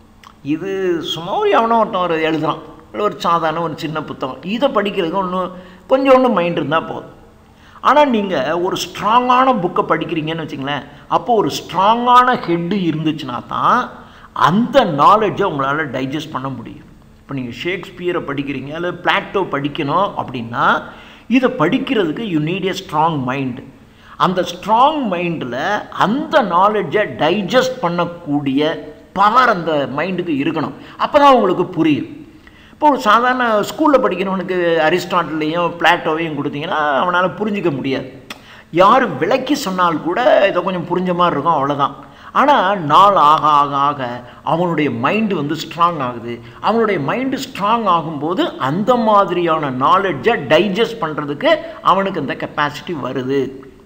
இது சும்மா எவனோ ஒருத்தன் எழுதுகிறான், ஒரு சாதாரண ஒரு சின்ன புத்தகம், இதை படிக்கிறதுக்கு கொஞ்சம் மைண்ட் இருந்தால் போதும். ஆனால் நீங்கள் ஒரு ஸ்ட்ராங்கான புக்கை படிக்கிறீங்கன்னு வச்சுங்களேன், அப்போது ஒரு ஸ்ட்ராங்கான ஹெட்டு இருந்துச்சுன்னா தான் அந்த நாலேஜை உங்களால் டைஜஸ்ட் பண்ண முடியும். இப்போ நீங்கள் ஷேக்ஸ்பியரை படிக்கிறீங்க அல்லது பிளாட்டோ படிக்கணும் அப்படின்னா இதை படிக்கிறதுக்கு you need a strong mind. அந்த ஸ்ட்ராங் மைண்டில் அந்த நாலேஜை டைஜஸ்ட் பண்ணக்கூடிய பவர் அந்த மைண்டுக்கு இருக்கணும். அப்போ தான் உங்களுக்கு புரியும். இப்போ ஒரு சாதாரண ஸ்கூலில் படிக்கிறவனுக்கு அரிஸ்டாட்டிலையும் பிளாட்டோவையும் கொடுத்தீங்கன்னா அவனால் புரிஞ்சிக்க முடியாது. யார் விளக்கி சொன்னால் கூட இதை கொஞ்சம் புரிஞ்ச மாதிரி இருக்கும், அவ்வளோதான். ஆனால் நாள் ஆக ஆக ஆக அவனுடைய மைண்டு ஸ்ட்ராங் ஆகுது. அவனுடைய மைண்டு ஸ்ட்ராங் ஆகும்போது அந்த மாதிரியான நாலேஜை டைஜஸ்ட் பண்ணுறதுக்கு அவனுக்கு அந்த கெப்பாசிட்டி வருது.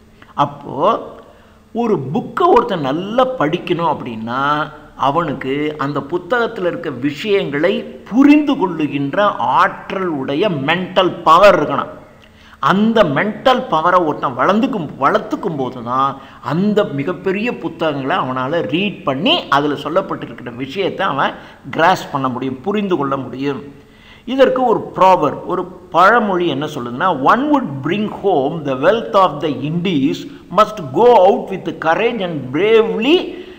அப்போது ஒரு புக்கை ஒருத்தன் நல்லா படிக்கணும் அப்படின்னா அவனுக்கு அந்த புத்தகத்தில் இருக்க விஷயங்களை புரிந்து கொள்ளுகின்ற ஆற்றல் உடைய மென்டல் பவர் இருக்கணும். அந்த மென்டல் பவரை ஒருத்தன் வளர்த்துக்கும் போது தான் அந்த மிகப்பெரிய புத்தகங்களை அவனால் ரீட் பண்ணி அதில் சொல்லப்பட்டிருக்கிற விஷயத்தை அவன் கிராஸ் பண்ண முடியும், புரிந்து கொள்ள முடியும். இதற்கு ஒரு ப்ராவர், ஒரு பழமொழி என்ன சொல்லுதுன்னா, one would bring home the wealth of the Indies must go out with courage and bravely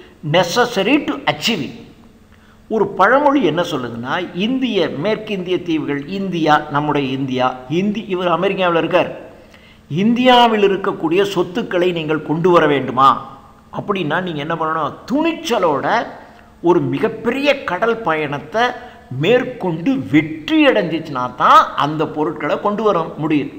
necessary to achieve it. ஒரு பழமொழி என்ன சொல்லுதுன்னா, மேற்கிந்திய தீவுகள், இந்தியா, நம்முடைய இந்தியா, இவர் அமெரிக்காவில் இருக்கார், இந்தியாவில் இருக்கக்கூடிய சொத்துக்களை நீங்கள் கொண்டு வர வேண்டுமா அப்படின்னா நீங்கள் என்ன பண்ணணும்? துணிச்சலோட ஒரு மிகப்பெரிய கடல் பயணத்தை மேற்கொண்டு வெற்றி அடைஞ்சிச்சுனா தான் அந்த பொருட்களை கொண்டு வர முடியும்.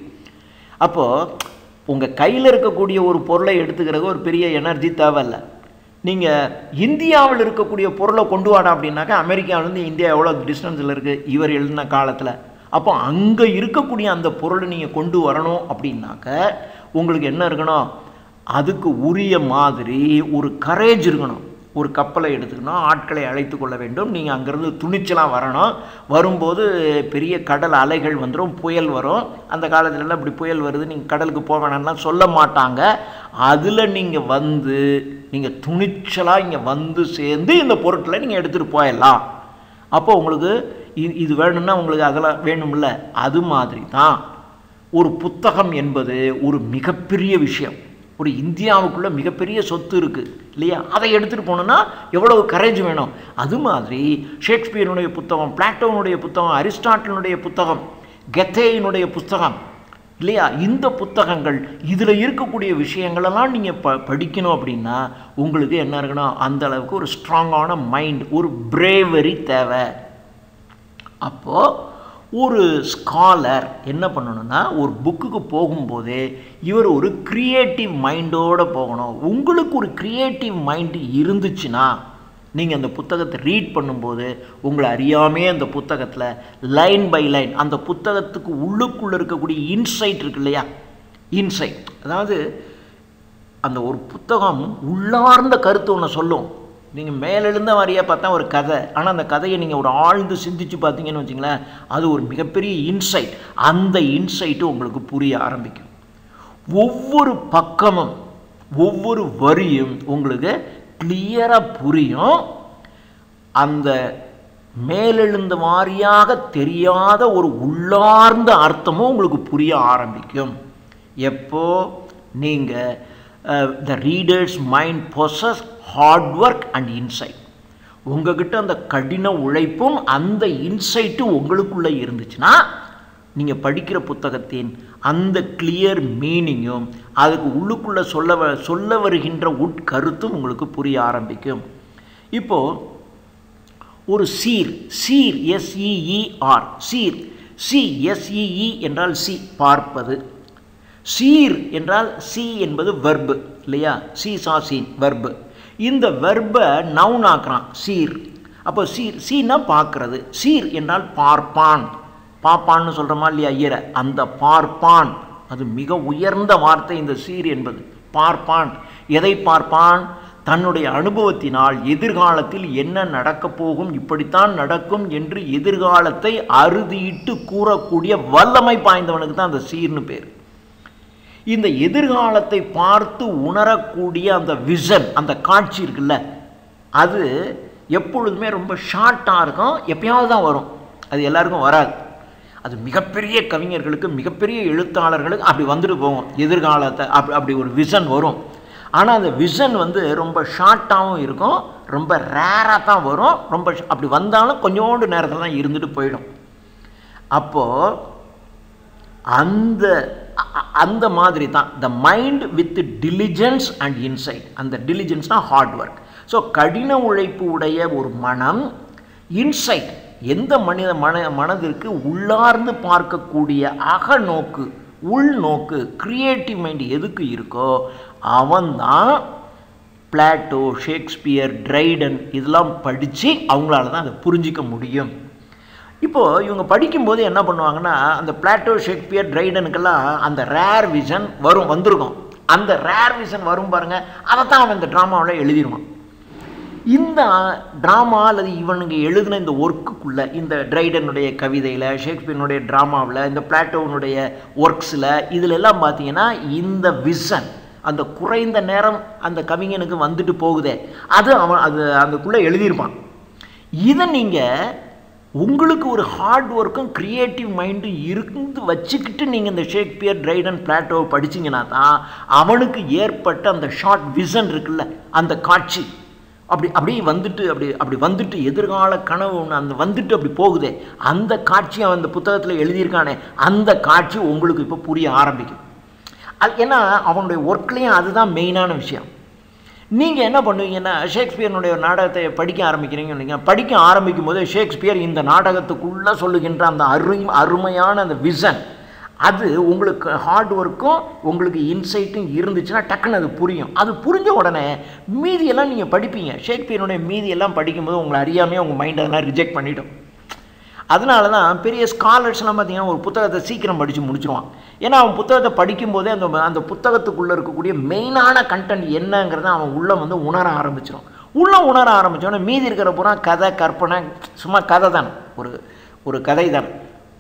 அப்போது உங்கள் கையில் இருக்கக்கூடிய ஒரு பொருளை எடுத்துக்கிறது ஒரு பெரிய எனர்ஜி தேவையில்லை. நீங்கள் இந்தியாவில் இருக்கக்கூடிய பொருளை கொண்டு வாடா அப்படின்னாக்கா அமெரிக்காவிலேருந்து இந்தியா எவ்வளோ டிஸ்டன்ஸில் இருக்குது இவர் எழுதின காலத்தில். அப்போ அங்கே இருக்கக்கூடிய அந்த பொருளை நீங்கள் கொண்டு வரணும் அப்படின்னாக்க உங்களுக்கு என்ன இருக்கணும்? அதுக்கு உரிய மாதிரி ஒரு கரேஜ் இருக்கணும். ஒரு கப்பலை எடுத்துக்கணும், ஆட்களை அழைத்து கொள்ள வேண்டும், நீங்கள் அங்கேருந்து துணிச்சலாக வரணும். வரும்போது பெரிய கடல் அலைகள் வந்துடும், புயல் வரும். அந்த காலத்துலலாம் இப்படி புயல் வருது, நீங்கள் கடலுக்கு போக வேணாம்லாம் சொல்ல மாட்டாங்க. அதில் நீங்கள் துணிச்சலாக இங்கே சேர்ந்து இந்த பொருட்களை நீங்கள் எடுத்துகிட்டு போயிடலாம் அப்போ உங்களுக்கு இது வேணும்னா உங்களுக்கு அதெல்லாம் வேணும்ல. அது மாதிரி தான் ஒரு புத்தகம் என்பது ஒரு மிகப்பெரிய விஷயம். ஒரு இந்தியாவுக்குள்ளே மிகப்பெரிய சொத்து இருக்குது இல்லையா? அதை எடுத்துகிட்டு போகணுன்னா எவ்வளவு கரேஜ் வேணும். அது மாதிரி ஷேக்ஸ்பியருடைய புத்தகம், பிளாட்டோனுடைய புத்தகம், அரிஸ்டாட்டிலுடைய புத்தகம், கெத்தேயினுடைய புத்தகம் இல்லையா? இந்த புத்தகங்கள் இதில் இருக்கக்கூடிய விஷயங்களெல்லாம் நீங்கள் படிக்கணும் அப்படின்னா உங்களுக்கு என்ன இருக்கணும், அந்த அளவுக்கு ஒரு ஸ்ட்ராங்கான மைண்ட், ஒரு பிரேவரி தேவை. அப்போது ஒரு ஸ்காலர் என்ன பண்ணணும்னா ஒரு புக்குக்கு போகும்போதே இவர் ஒரு க்ரியேட்டிவ் மைண்டோடு போகணும். உங்களுக்கு ஒரு க்ரியேட்டிவ் மைண்டு இருந்துச்சுன்னா நீங்கள் அந்த புத்தகத்தை ரீட் பண்ணும்போது உங்களை அறியாமே அந்த புத்தகத்தில் லைன் பை லைன் அந்த புத்தகத்துக்கு உள்ளுக்குள்ளே இருக்கக்கூடிய இன்சைட் இருக்கு இல்லையா? இன்சைட், அதாவது அந்த ஒரு புத்தகம் உள்ளார்ந்த கருத்து ஒன்று சொல்லும். நீங்கள் மேலெழுந்த மாதிரியாக பார்த்தா ஒரு கதை, ஆனால் அந்த கதையை நீங்கள் ஒரு ஆழ்ந்து சிந்திச்சு பார்த்தீங்கன்னு வச்சிங்களேன், அது ஒரு மிகப்பெரிய இன்சைட். அந்த இன்சைட்டு உங்களுக்கு புரிய ஆரம்பிக்கும். ஒவ்வொரு பக்கமும் ஒவ்வொரு வரியும் உங்களுக்கு கிளியராக புரியும். அந்த மேலெழுந்த மாதிரியாக தெரியாத ஒரு உள்ளார்ந்த அர்த்தமும் உங்களுக்கு புரிய ஆரம்பிக்கும். எப்போ நீங்கள் the reader's mind possess hard work and insight. உங்ககிட்ட அந்த கடின உழைப்பும் அந்த இன்சைட்டும் உங்களுக்குள்ளே இருந்துச்சுன்னா நீங்கள் படிக்கிற புத்தகத்தின் அந்த கிளியர் மீனிங்கும் அதுக்கு உள்ளுக்குள்ளே சொல்ல வருகின்ற உட்கருத்தும் உங்களுக்கு புரிய ஆரம்பிக்கும். இப்போது ஒரு சீர் SEER SEE என்றால் பார்ப்பது. சீர் என்றால் என்பது வெர்பு இல்லையா? Seen verb. இந்த வெர்பை நவுன் ஆக்குறான் சீர். அப்போ சீனா பார்க்கறது. சீர் என்றால் பாப்பான்னு சொல்கிறோமா இல்லையா ஐயரை? அந்த பார்ப்பான் அது மிக உயர்ந்த வார்த்தை இந்த சீர் என்பது. பார்ப்பான். எதை பார்ப்பான்? தன்னுடைய அனுபவத்தினால் எதிர்காலத்தில் என்ன நடக்கப் போகும், இப்படித்தான் நடக்கும் என்று எதிர்காலத்தை அறுதியிட்டு கூறக்கூடிய வல்லமை பாய்ந்தவனுக்கு தான் அந்த சீர்னு பேர். இந்த எதிர்காலத்தை பார்த்து உணரக்கூடிய அந்த விஷன், அந்த காட்சி இருக்குல்ல, அது எப்பொழுதுமே ரொம்ப ஷார்ட்டாக இருக்கும். எப்பயாவது தான் வரும், அது எல்லாருக்கும் வராது. அது மிகப்பெரிய கவிஞர்களுக்கு, மிகப்பெரிய எழுத்தாளர்களுக்கு அப்படி வந்துட்டு போகும். எதிர்காலத்தை அப்படி ஒரு விஷன் வரும். ஆனால் அந்த விஷன் ரொம்ப ஷார்ட்டாகவும் இருக்கும், ரொம்ப ரேராக தான் வரும். ரொம்ப அப்படி வந்தாலும் கொஞ்சோண்டு நேரத்தில் தான் இருந்துட்டு போயிடும். அப்போது அந்த மாதிரி தான் the mind with diligence and insight. அந்த டிலிஜென்ஸ்னால் ஹார்ட் ஒர்க். ஸோ கடின உழைப்பு உடைய ஒரு மனம், இன்சைட் எந்த மனதிற்கு உள்ளார்ந்து பார்க்கக்கூடிய அகநோக்கு, உள்நோக்கு, கிரியேட்டிவ் மைண்ட் எதுக்கு இருக்கோ அவன்தான் பிளாட்டோ, ஷேக்ஸ்பியர், ட்ரைடன் இதெல்லாம் படித்து அவங்களால தான் அதை புரிஞ்சிக்க முடியும். இப்போது இவங்க படிக்கும்போது என்ன பண்ணுவாங்கன்னா, அந்த பிளாட்டோ, ஷேக்ஸ்பியர், ட்ரைடனுக்கெல்லாம் அந்த ரேர் விஷன் வந்திருக்கும். அந்த ரேர் விஷன் வரும் பாருங்கள், அதை தான் அவன் இந்த ட்ராமாவில் எழுதிடுவான். இந்த ட்ராமா அல்லது இவனுங்க எழுதின இந்த ஒர்க்குக்குள்ளே, இந்த ட்ரைடனுடைய கவிதையில், ஷேக்ஸ்பியனுடைய ட்ராமாவில், இந்த பிளாட்டோனுடைய ஒர்க்ஸில், இதில் எல்லாம் பார்த்தீங்கன்னா இந்த விஷன், அந்த குறைந்த நேரம் அந்த கவிஞனுக்கு வந்துட்டு போகுதே, அது அதுக்குள்ளே எழுதியிருப்பான். இதை நீங்கள் உங்களுக்கு ஒரு ஹார்ட் ஒர்க்கும் க்ரியேட்டிவ் மைண்டும் இருந்து வச்சுக்கிட்டு நீங்கள் இந்த ஷேக்ஸ்பியர், ட்ரைடன், பிளாட்டோவை படிச்சிங்கன்னா தான் அவனுக்கு ஏற்பட்ட அந்த ஷார்ட் விஷன் இருக்குல்ல, அந்த காட்சி அப்படி வந்துட்டு எதிர்கால கனவு ஒன்று அந்த வந்துட்டு அப்படி போகுதே, அந்த காட்சி அவன் அந்த புத்தகத்தில் எழுதியிருக்கானே, அந்த காட்சி உங்களுக்கு இப்போ புரிய ஆரம்பிக்கும். ஏன்னா அவனுடைய ஒர்க்லேயும் அதுதான் மெயினான விஷயம். நீங்கள் என்ன பண்ணுவீங்கன்னா, ஷேக்ஸ்பியனுடைய நாடகத்தை படிக்க ஆரம்பிக்கிறீங்க. படிக்க ஆரம்பிக்கும் போது ஷேக்ஸ்பியர் இந்த நாடகத்துக்குள்ளே சொல்லுகின்ற அந்த அருமையான அந்த விஷன், அது உங்களுக்கு ஹார்ட் ஒர்க்கும் உங்களுக்கு இன்சைட்டும் இருந்துச்சுன்னா டக்குன்னு அது புரியும். அது புரிஞ்ச உடனே மீதியெல்லாம் நீங்கள் படிப்பீங்க. ஷேக்ஸ்பியனுடைய மீதியெல்லாம் படிக்கும்போது உங்களை அறியாமையே உங்கள் மைண்ட் அதெல்லாம் ரிஜெக்ட் பண்ணிவிடும். அதனால தான் பெரிய ஸ்காலர்ஸ்லாம் பார்த்திங்கன்னா ஒரு புத்தகத்தை சீக்கிரம் படித்து முடிச்சிடுவான். ஏன்னா அவன் புத்தகத்தை படிக்கும்போதே அந்த புத்தகத்துக்குள்ளே இருக்கக்கூடிய மெயினான கண்டென்ட் என்னங்கிறத அவன் உள்ளே உணர ஆரம்பிச்சிடும். உணர ஆரம்பித்தோன்னே மீதி இருக்கிற பூரா கதை, கற்பனை, சும்மா கதை தானே, ஒரு கதை தானே.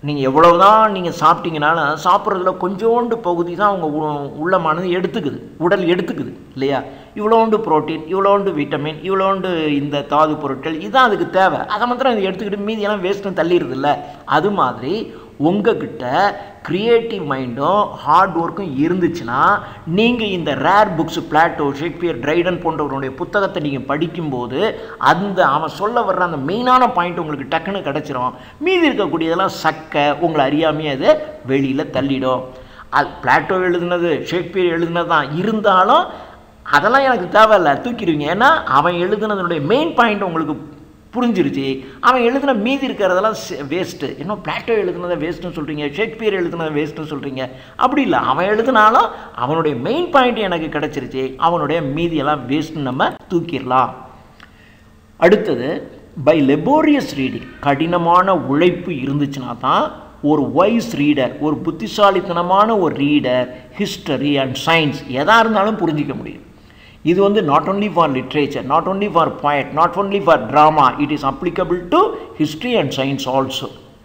நீங்கள் எவ்வளவு தான் நீங்கள் சாப்பிட்டீங்கனாலும் சாப்பிட்றதுல கொஞ்சோண்டு பகுதி தான் அவங்க உள்ளமானது எடுத்துக்குது, உடல் எடுத்துக்குது இல்லையா? இவ்வளோண்டு புரோட்டீன், இவ்வளோண்டு விட்டமின், இவ்வளோண்டு இந்த தாது பொருட்கள், இதுதான் அதுக்கு தேவை. அதை மாத்திரம் அது எடுத்துக்கிட்டு மீதியெல்லாம் வேஸ்ட்டும் தள்ளிடுது இல்லை? அது மாதிரி உங்ககிட்ட க்ரியேட்டிவ் மைண்டும் ஹார்ட் ஒர்க்கும் இருந்துச்சுன்னா நீங்கள் இந்த rare books, Plato, Shakespeare, Dryden போன்றவருடைய புத்தகத்தை நீங்கள் படிக்கும்போது அவன் சொல்ல வர்ற அந்த மெயினான பாயிண்ட் உங்களுக்கு டக்குன்னு கிடச்சிரும். மீதி இருக்கக்கூடியதெல்லாம் உங்களை அறியாமையே அது வெளியில் தள்ளிடும். பிளாட்டோ எழுதுனது, ஷேக்ஸ்பியர் எழுதுனது தான் இருந்தாலும் அதெல்லாம் எனக்கு தேவையில்லை, தூக்கிடுவீங்க. ஏன்னா அவன் எழுதுனதுனுடைய மெயின் பாயிண்ட் உங்களுக்கு புரிஞ்சிருச்சு. அவன் எழுதுன மீதி இருக்கிறதெல்லாம் வேஸ்ட்டு. இன்னும் பிளாட்டோ எழுதுனதை வேஸ்ட்டுன்னு சொல்கிறீங்க, ஷேக்ஸ்பியர் எழுதுனதை வேஸ்ட்டுன்னு சொல்கிறீங்க. அப்படி இல்லை, அவன் எழுதுனாலும் அவனுடைய மெயின் பாயிண்ட் எனக்கு கிடச்சிருச்சு, அவனுடைய மீதியெல்லாம் வேஸ்ட்டுன்னு நம்ம தூக்கிடலாம். அடுத்தது, பை லெபோரியஸ் ரீடிங், கடினமான உழைப்பு இருந்துச்சுன்னா தான் ஒரு வைஸ் ரீடர், ஒரு புத்திசாலித்தனமான ஒரு ரீடர் ஹிஸ்டரி அண்ட் சயின்ஸ் எதாக இருந்தாலும் புரிஞ்சிக்க முடியும். இது வந்து not only for literature, not only for poet, not only for drama, it is applicable to history and science also.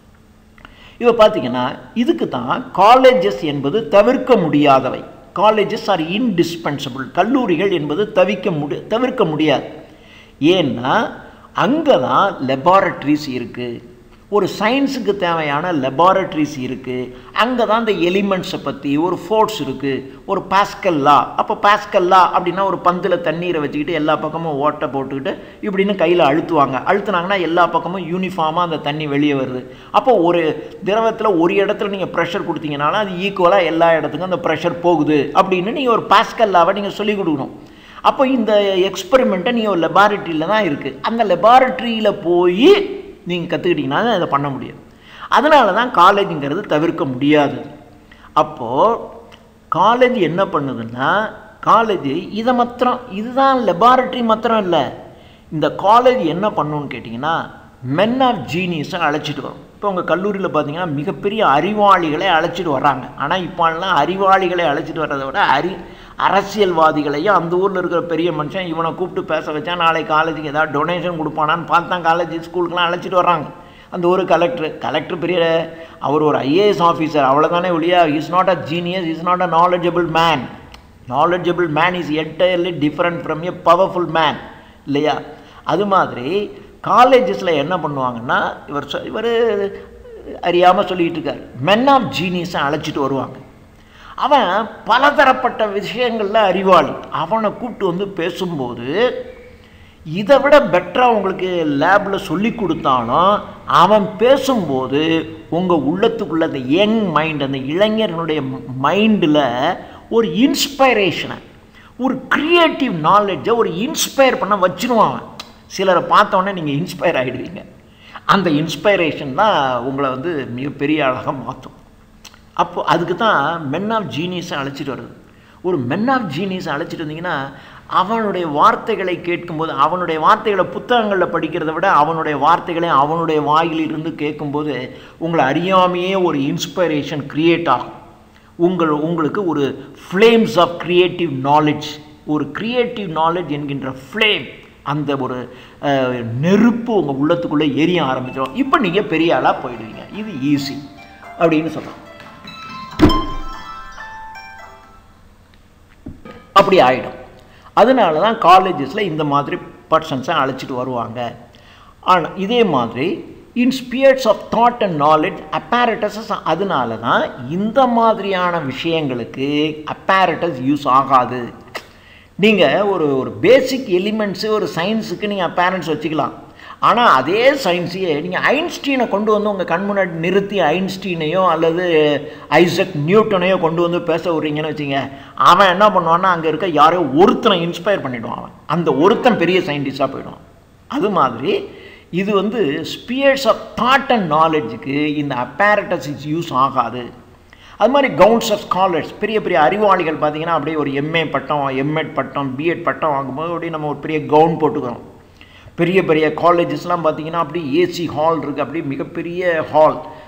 இப்போ பார்த்தீங்கன்னா இதுக்கு தான் காலேஜஸ் என்பது தவிர்க்க முடியாதவை. Colleges are indispensable. கல்லூரிகள் என்பது தவிர்க்க முடியாது. ஏன்னா அங்கே தான் லெபார்ட்ரிஸ் இருக்குது. ஒரு சயின்ஸுக்கு தேவையான லெபார்ட்ரிஸ் இருக்குது. அங்கே தான் இந்த எலிமெண்ட்ஸை பற்றி ஒரு ஃபோர்ஸ் இருக்குது, ஒரு பாஸ்கல் லா. அப்போ பாஸ்கல் லா அப்படின்னா ஒரு பந்தில் தண்ணீரை வச்சுக்கிட்டு எல்லா பக்கமும் ஓட்டை போட்டுக்கிட்டு இப்படின்னு கையில் அழுத்துனாங்கன்னா எல்லா பக்கமும் யூனிஃபார்மாக அந்த தண்ணி வெளியே வருது. அப்போ ஒரு திரவத்தில் ஒரு இடத்துல நீங்கள் ப்ரெஷர் கொடுத்தீங்கனாலும் அது ஈக்குவலாக எல்லா இடத்துக்கும் அந்த ப்ரெஷர் போகுது அப்படின்னு நீங்கள் ஒரு பாஸ்கல் லாவை நீங்கள் சொல்லிக் கொடுக்கணும். அப்போ இந்த எக்ஸ்பெரிமெண்ட்டை நீங்கள் ஒரு லெபார்ட்ரியில் தான் இருக்குது. அந்த லெபார்ட்ரியில் போய் நீங்கள் கற்றுக்கிட்டிங்கன்னா தான் இதை பண்ண முடியும். அதனால தான் காலேஜுங்கிறது தவிர்க்க முடியாதது. அப்போது காலேஜ் என்ன பண்ணுதுன்னா, காலேஜ் இதை மாத்திரம், இதுதான் லெபார்ட்ரி மாத்திரம் இல்லை. இந்த காலேஜ் என்ன பண்ணுன்னு கேட்டிங்கன்னா மென் ஆஃப் ஜீனியஸை அழைச்சிட்டு வரும். இப்போ உங்கள் கல்லூரியில் பார்த்தீங்கன்னா மிகப்பெரிய அறிவாளிகளை அழைச்சிட்டு வர்றாங்க. ஆனால் இப்போலாம் அறிவாளிகளை அழைச்சிட்டு வர்றதை விட அரசியல்வாதிகளையும் அந்த ஊரில் இருக்கிற பெரிய மனுஷன் இவனை கூப்பிட்டு பேச வச்சா நாளைக்கு காலேஜுக்கு ஏதாவது டொனேஷன் கொடுப்பானான்னு பார்த்தா காலேஜ் ஸ்கூலுக்கெலாம் அழைச்சிட்டு வர்றாங்க. அந்த ஒரு கலெக்டர் பெரிய அவர் ஒரு ஐஏஎஸ் ஆஃபீஸர், அவ்வளோதானே ஒழியா is not a genius, is not a knowledgeable man. Knowledgeable man is entirely different from a powerful man இல்லையா? அது மாதிரி காலேஜஸில் என்ன பண்ணுவாங்கன்னா இவர் அறியாமல் சொல்லிகிட்டு இருக்கார், மென் ஆஃப் ஜீனியஸை அழைச்சிட்டு வருவாங்க. அவன் பலதரப்பட்ட விஷயங்களில் அறிவாளி. அவனை கூப்பிட்டு வந்து பேசும்போது இதை விட பெட்டராக உங்களுக்கு லேபில் சொல்லி கொடுத்தாலும் அவன் பேசும்போது உங்கள் உள்ளத்துக்குள்ள அந்த யங் மைண்ட், அந்த இளைஞர்களுடைய மைண்டில் ஒரு இன்ஸ்பைரேஷனை, ஒரு க்ரியேட்டிவ் நாலேஜை ஒரு இன்ஸ்பயர் பண்ண வச்சுருவான். சிலரை பார்த்தோன்னே நீங்கள் இன்ஸ்பயர் ஆகிடுவீங்க. அந்த இன்ஸ்பைரேஷன் தான் உங்களை வந்து மிகப்பெரிய அழகாக மாற்றும். அப்போது அதுக்கு தான் மென் ஆஃப் ஜீனியஸை அழைச்சிட்டு வருது. ஒரு மென் ஆஃப் ஜீனியஸை அழைச்சிட்டு வந்தீங்கன்னா அவனுடைய வார்த்தைகளை கேட்கும்போது, அவனுடைய வார்த்தைகளை புத்தகங்களில் படிக்கிறத விட அவனுடைய வார்த்தைகளை அவனுடைய வாயிலிருந்து கேட்கும்போது உங்களை அறியாமையே ஒரு இன்ஸ்பைரேஷன் க்ரியேட் ஆகும். உங்களுக்கு ஒரு ஃப்ளேம்ஸ் ஆஃப் க்ரியேட்டிவ் நாலேஜ், ஒரு க்ரியேட்டிவ் நாலேஜ் என்கின்ற ஃப்ளேம், அந்த ஒரு நெருப்பு உங்கள் உள்ளத்துக்குள்ளே எரிய ஆரம்பிச்சிடும். இப்போ நீங்கள் பெரிய ஆளாக போயிடுவீங்க. இது ஈஸி அப்படின்னு சொல்லலாம். அப்படி ஆகிடும். அதனால தான் காலேஜஸில் இந்த மாதிரி பர்சன்ஸை அழைச்சிட்டு வருவாங்க. ஆனால் இதே மாதிரி in spheres of thought and knowledge apparatuses, அதனால தான் இந்த மாதிரியான விஷயங்களுக்கு அப்பேரட்டஸ் யூஸ் ஆகாது. நீங்கள் ஒரு பேசிக் எலிமெண்ட்ஸு ஒரு சயின்ஸுக்கு நீங்கள் அப்பேரண்ட்ஸ் வச்சுக்கலாம். ஆனால் அதே சயின்ஸையே நீங்கள் ஐன்ஸ்டீனை கொண்டு வந்து உங்கள் கண் முன்னாடி நிறுத்தி ஐன்ஸ்டீனையோ அல்லது ஐசக் நியூட்டனையோ கொண்டு வந்து பேச விட்றீங்கன்னு வச்சுங்க, அவன் என்ன பண்ணுவான்னா அங்கே இருக்க யாரையோ ஒருத்தனை இன்ஸ்பயர் பண்ணிவிடுவான். அவன் அந்த ஒருத்தன் பெரிய சயின்டிஸ்டாக போயிடுவான். அது மாதிரி இது வந்து ஸ்பியர்ஸ் ஆஃப் தாட் அண்ட் நாலேஜுக்கு இந்த அப்பேரட்டஸ் யூஸ் ஆகாது. அது மாதிரி கவுன்ஸ் ஆஃப் ஸ்காலர்ஸ், பெரிய பெரிய அறிவாளிகள் பார்த்தீங்கன்னா அப்படியே ஒரு எம்ஏ பட்டம், எம்எட் பட்டம், பிஎட் பட்டம் வாங்கும்போது அப்படியே நம்ம ஒரு பெரிய கவுன் போட்டுக்கிறோம். பெரிய பெரிய காலேஜஸ்லாம் பார்த்தீங்கன்னா அப்படி ஏசி ஹால் இருக்குது, அப்படி மிகப்பெரிய ஹால்.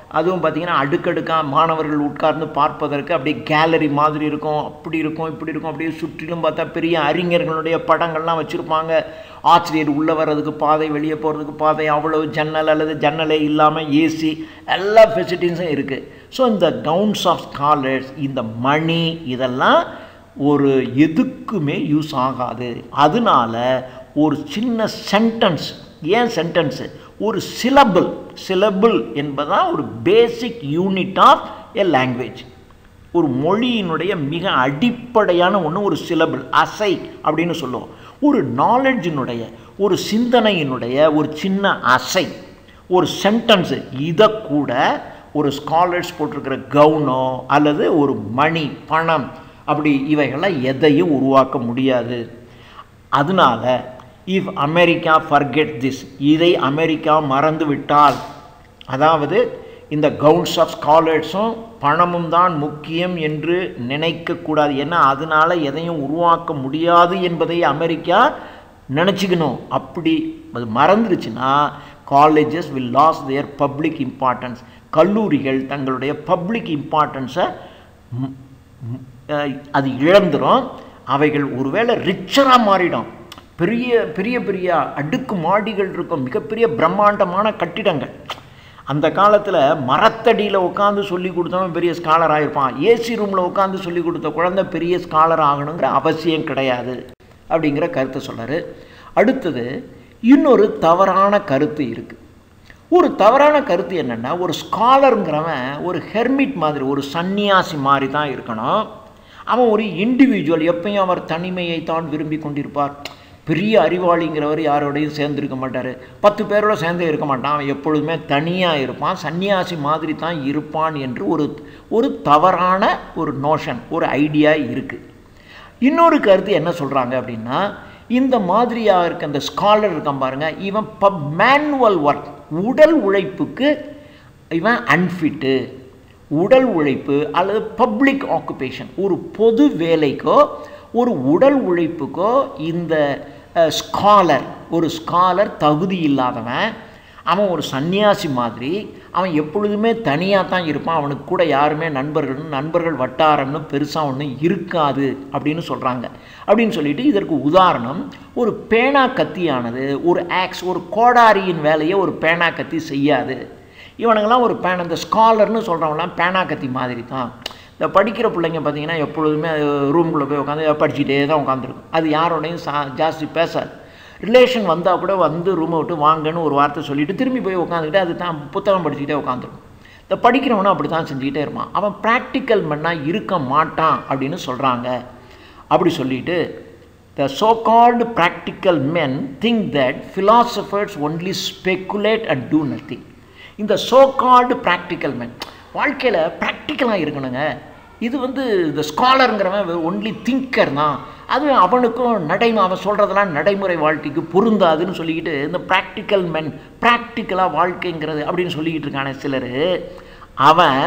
அதுவும் பார்த்திங்கன்னா அடுக்கடுக்காக மாணவர்கள் உட்கார்ந்து பார்ப்பதற்கு அப்படியே கேலரி மாதிரி இருக்கும், அப்படி இருக்கும் இப்படி இருக்கும். அப்படியே சுற்றிலும் பார்த்தா பெரிய அறிஞர்களுடைய படங்கள்லாம் வச்சுருப்பாங்க. ஆசிரியர் உள்ளே வர்றதுக்கு பாதை, வெளியே போகிறதுக்கு பாதை, அவ்வளோ ஜன்னல் அல்லது ஜன்னலே இல்லாமல் ஏசி, எல்லா ஃபெசிலிட்டிஸும் இருக்குது. ஸோ இந்த கவுன்ஸ் ஆஃப் ஸ்காலர்ஸ், இந்த மணி, இதெல்லாம் ஒரு எதுக்குமே யூஸ் ஆகாது. அதனால ஒரு சின்ன சென்டென்ஸ், ஏன் சென்டென்ஸு, ஒரு சிலபிள் என்பதுதான் ஒரு basic unit of a language. ஒரு மொழியினுடைய மிக அடிப்படையான ஒன்று ஒரு சிலபிள், அசை அப்படின்னு சொல்லுவோம். ஒரு நாலெட்ஜினுடைய, ஒரு சிந்தனையினுடைய ஒரு சின்ன அசை, ஒரு சென்டென்ஸு. இதை கூட ஒரு ஸ்காலர்ஸ் போட்டிருக்கிற கவுனோ அல்லது ஒரு மணி, பணம், அப்படி இவைகள்லாம் எதையும் உருவாக்க முடியாது. அதனால இஃப் அமெரிக்கா ஃபர்கெட் திஸ், இதை அமெரிக்கா மறந்து விட்டால், அதாவது இந்த கவுன்ஸ் ஆஃப் ஸ்காலர்ஸும் பணமும் தான் முக்கியம் என்று நினைக்கக்கூடாது. ஏன்னா அதனால் எதையும் உருவாக்க முடியாது என்பதை அமெரிக்கா நினச்சிக்கணும். அப்படி அது மறந்துடுச்சுன்னா colleges will lose their public importance. கல்லூரிகள் தங்களுடைய பப்ளிக் இம்பார்ட்டன்ஸை அது இழந்துடும். அவைகள் ஒருவேளை ரிச்சராக மாறிடும். பெரிய பெரிய பெரிய அடுக்கு மாடிகள் இருக்கும், மிகப்பெரிய பிரம்மாண்டமான கட்டிடங்கள். அந்த காலத்தில் மரத்தடியில் உட்காந்து சொல்லி கொடுத்தவன் பெரிய ஸ்காலர் ஆகிருப்பான். ஏசி ரூமில் உட்காந்து சொல்லி கொடுத்த குழந்தை பெரிய ஸ்காலர் ஆகணுங்கிற அவசியம் கிடையாது அப்படிங்கிற கருத்தை சொல்கிறார். அடுத்தது இன்னொரு தவறான கருத்து இருக்குது. ஒரு தவறான கருத்து என்னென்னா, ஒரு ஸ்காலருங்கிறவன் ஒரு ஹெர்மிட் மாதிரி, ஒரு சன்னியாசி மாதிரி தான் இருக்கணும். அவன் ஒரு இண்டிவிஜுவல், எப்பயும் அவர் தனிமையை தான் விரும்பி கொண்டிருப்பார். பெரிய அறிவாளிங்கிறவர் யாரோடையும் சேர்ந்துருக்க மாட்டார், 10 பேரோட சேர்ந்தே இருக்க மாட்டான். அவன் எப்பொழுதுமே தனியாக இருப்பான், சன்னியாசி மாதிரி தான் இருப்பான் என்று ஒரு தவறான ஒரு நோஷன், ஒரு ஐடியா இருக்குது. இன்னொரு கருத்து என்ன சொல்கிறாங்க அப்படின்னா, இந்த மாதிரியாக இருக்க அந்த ஸ்காலர் இருக்கான் பாருங்கள், இவன் மேனுவல் ஒர்க், உடல் உழைப்புக்கு இவன் அன்ஃபிட்டு. உடல் உழைப்பு அல்லது பப்ளிக் ஆக்குபேஷன், ஒரு பொது வேலைக்கோ ஒரு உடல் உழைப்புக்கோ இந்த ஸ்காலர் தகுதி இல்லாதவன். அவன் ஒரு சன்னியாசி மாதிரி, அவன் எப்பொழுதுமே தனியாக தான் இருப்பான். அவனுக்கு கூட யாருமே நண்பர்கள் வட்டாரம்னு பெருசாக ஒன்றும் இருக்காது அப்படின்னு சொல்கிறாங்க. அப்படின்னு சொல்லிட்டு இதற்கு உதாரணம், ஒரு பேனா கத்தியானது ஒரு ஆக்ஸ், ஒரு கோடாரியின் வேலையை ஒரு பேனா கத்தி செய்யாது. இவனுங்கெல்லாம் ஒரு இந்த ஸ்காலர்னு சொல்கிறவங்களாம் பேனா கத்தி மாதிரி தான். இந்த படிக்கிற பிள்ளைங்க பார்த்திங்கன்னா எப்பொழுதுமே ரூம்குள்ளே போய் உட்காந்து படிச்சுட்டே தான் உட்காந்துருக்கும். அது யாரோடையும் ஜாஸ்தி பேசாது. ரிலேஷன் வந்தால் கூட வந்து ரூமை விட்டு வாங்கன்னு ஒரு வார்த்தை சொல்லிவிட்டு திரும்பி போய் உட்காந்துக்கிட்டு அது தான் புத்தகம் படிச்சுக்கிட்டே உட்காந்துருக்கும். இந்த படிக்கிறவனும் அப்படி தான் செஞ்சுக்கிட்டே இருப்பான். அவன் ப்ராக்டிக்கல் மென்னாக இருக்க மாட்டான் அப்படின்னு சொல்கிறாங்க. அப்படி சொல்லிட்டு the so-called practical men think that philosophers only speculate and do nothing. இந்த so-called practical men வாழ்க்கையில் ப்ராக்டிக்கலாக இருக்கணுங்க. இது இந்த ஸ்காலருங்கிறவன் ஒன்லி திங்கர் தான், அது அவனுக்கும் அவன் சொல்கிறதெல்லாம் நடைமுறை வாழ்க்கைக்கு பொருந்தாதுன்னு சொல்லிக்கிட்டு இந்த ப்ராக்டிக்கல் மென், ப்ராக்டிக்கலாக வாழ்க்கைங்கிறது அப்படின்னு சொல்லிக்கிட்டு இருக்கானே சிலர். அவன்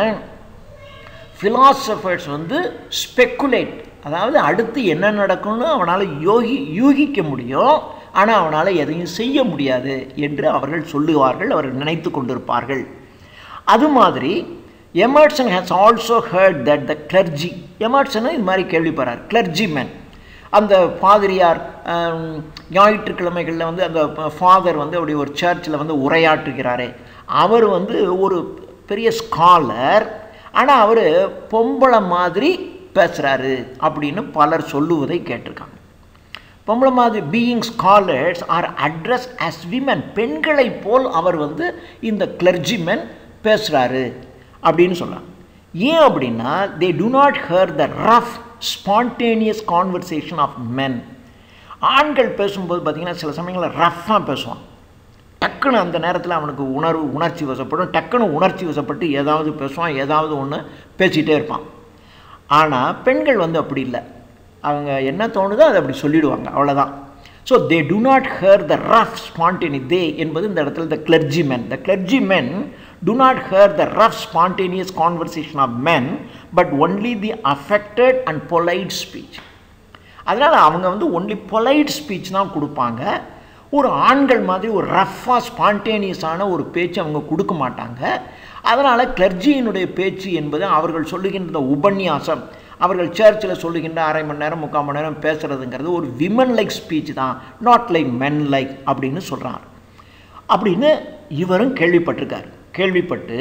ஃபிலாசபர்ஸ் ஸ்பெக்குலேட், அதாவது அடுத்து என்ன நடக்கும்னு அவனால் யூகிக்க முடியும், ஆனால் அவனால் எதையும் செய்ய முடியாது என்று அவர்கள் சொல்லுவார்கள், அவர்கள் நினைத்து கொண்டிருப்பார்கள். அது மாதிரி Emerson has also heard that the clergy, எமர்சனும் இது மாதிரி கேள்விப்படுறார். கிளர்ஜிமென், அந்த பாதிரியார் ஞாயிற்றுக்கிழமைகளில் அந்த ஃபாதர் அப்படி ஒரு சர்ச்சில் உரையாற்றுகிறாரே, அவர் ஒரு பெரிய ஸ்காலர், ஆனால் அவர் பொம்பளை மாதிரி பேசுகிறாரு அப்படின்னு பலர் சொல்லுவதை கேட்டிருக்காங்க. பொம்பளை மாதிரி being scholars are address as women, பெண்களை போல் அவர் இந்த கிளர்ஜிமென் பேசுகிறாரு அப்படின்னு சொல்லலாம். ஏன் அப்படின்னா they do not hear the rough spontaneous conversation of men. ஆண்கள் பேசும்போது பார்த்திங்கன்னா சில சமயங்களில் ரஃப்பாக பேசுவான். டக்குன்னு அந்த நேரத்தில் அவனுக்கு உணர்ச்சி வசப்படும், டக்குன்னு உணர்ச்சி வசப்பட்டு ஏதாவது பேசுவான், ஏதாவது ஒன்று பேசிகிட்டே இருப்பான். ஆனால் பெண்கள் அப்படி இல்லை, அவங்க என்ன தோணுதோ அதை அப்படி சொல்லிடுவாங்க, அவ்வளோதான். So they do not hear the rough spontaneous, they என்பது இந்த இடத்துல த கிளர்ஜிமென், த கிளர்ஜிமென் do not hear the rough spontaneous conversation of men but only the affected and polite speech. அதனால் அவங்க ஒன்லி பொலைட் ஸ்பீச் தான் கொடுப்பாங்க. ஒரு ஆண்கள் மாதிரி ஒரு ரஃப்பாக ஸ்பான்டேனியஸான ஒரு பேச்சு அவங்க கொடுக்க மாட்டாங்க. அதனால் கிளர்ஜியினுடைய பேச்சு என்பது அவர்கள் சொல்லுகின்ற உபன்யாசம், அவர்கள் சர்ச்சில் சொல்லுகின்ற அரை மணி நேரம் 3/4 மணி நேரம் பேசுகிறதுங்கிறது ஒரு விமன் லைக் ஸ்பீச் தான், நாட் லைக் மென் லைக் அப்படின்னு சொல்கிறார். அப்படின்னு இவரும் கேள்விப்பட்டிருக்கார். கேள்விப்பட்டு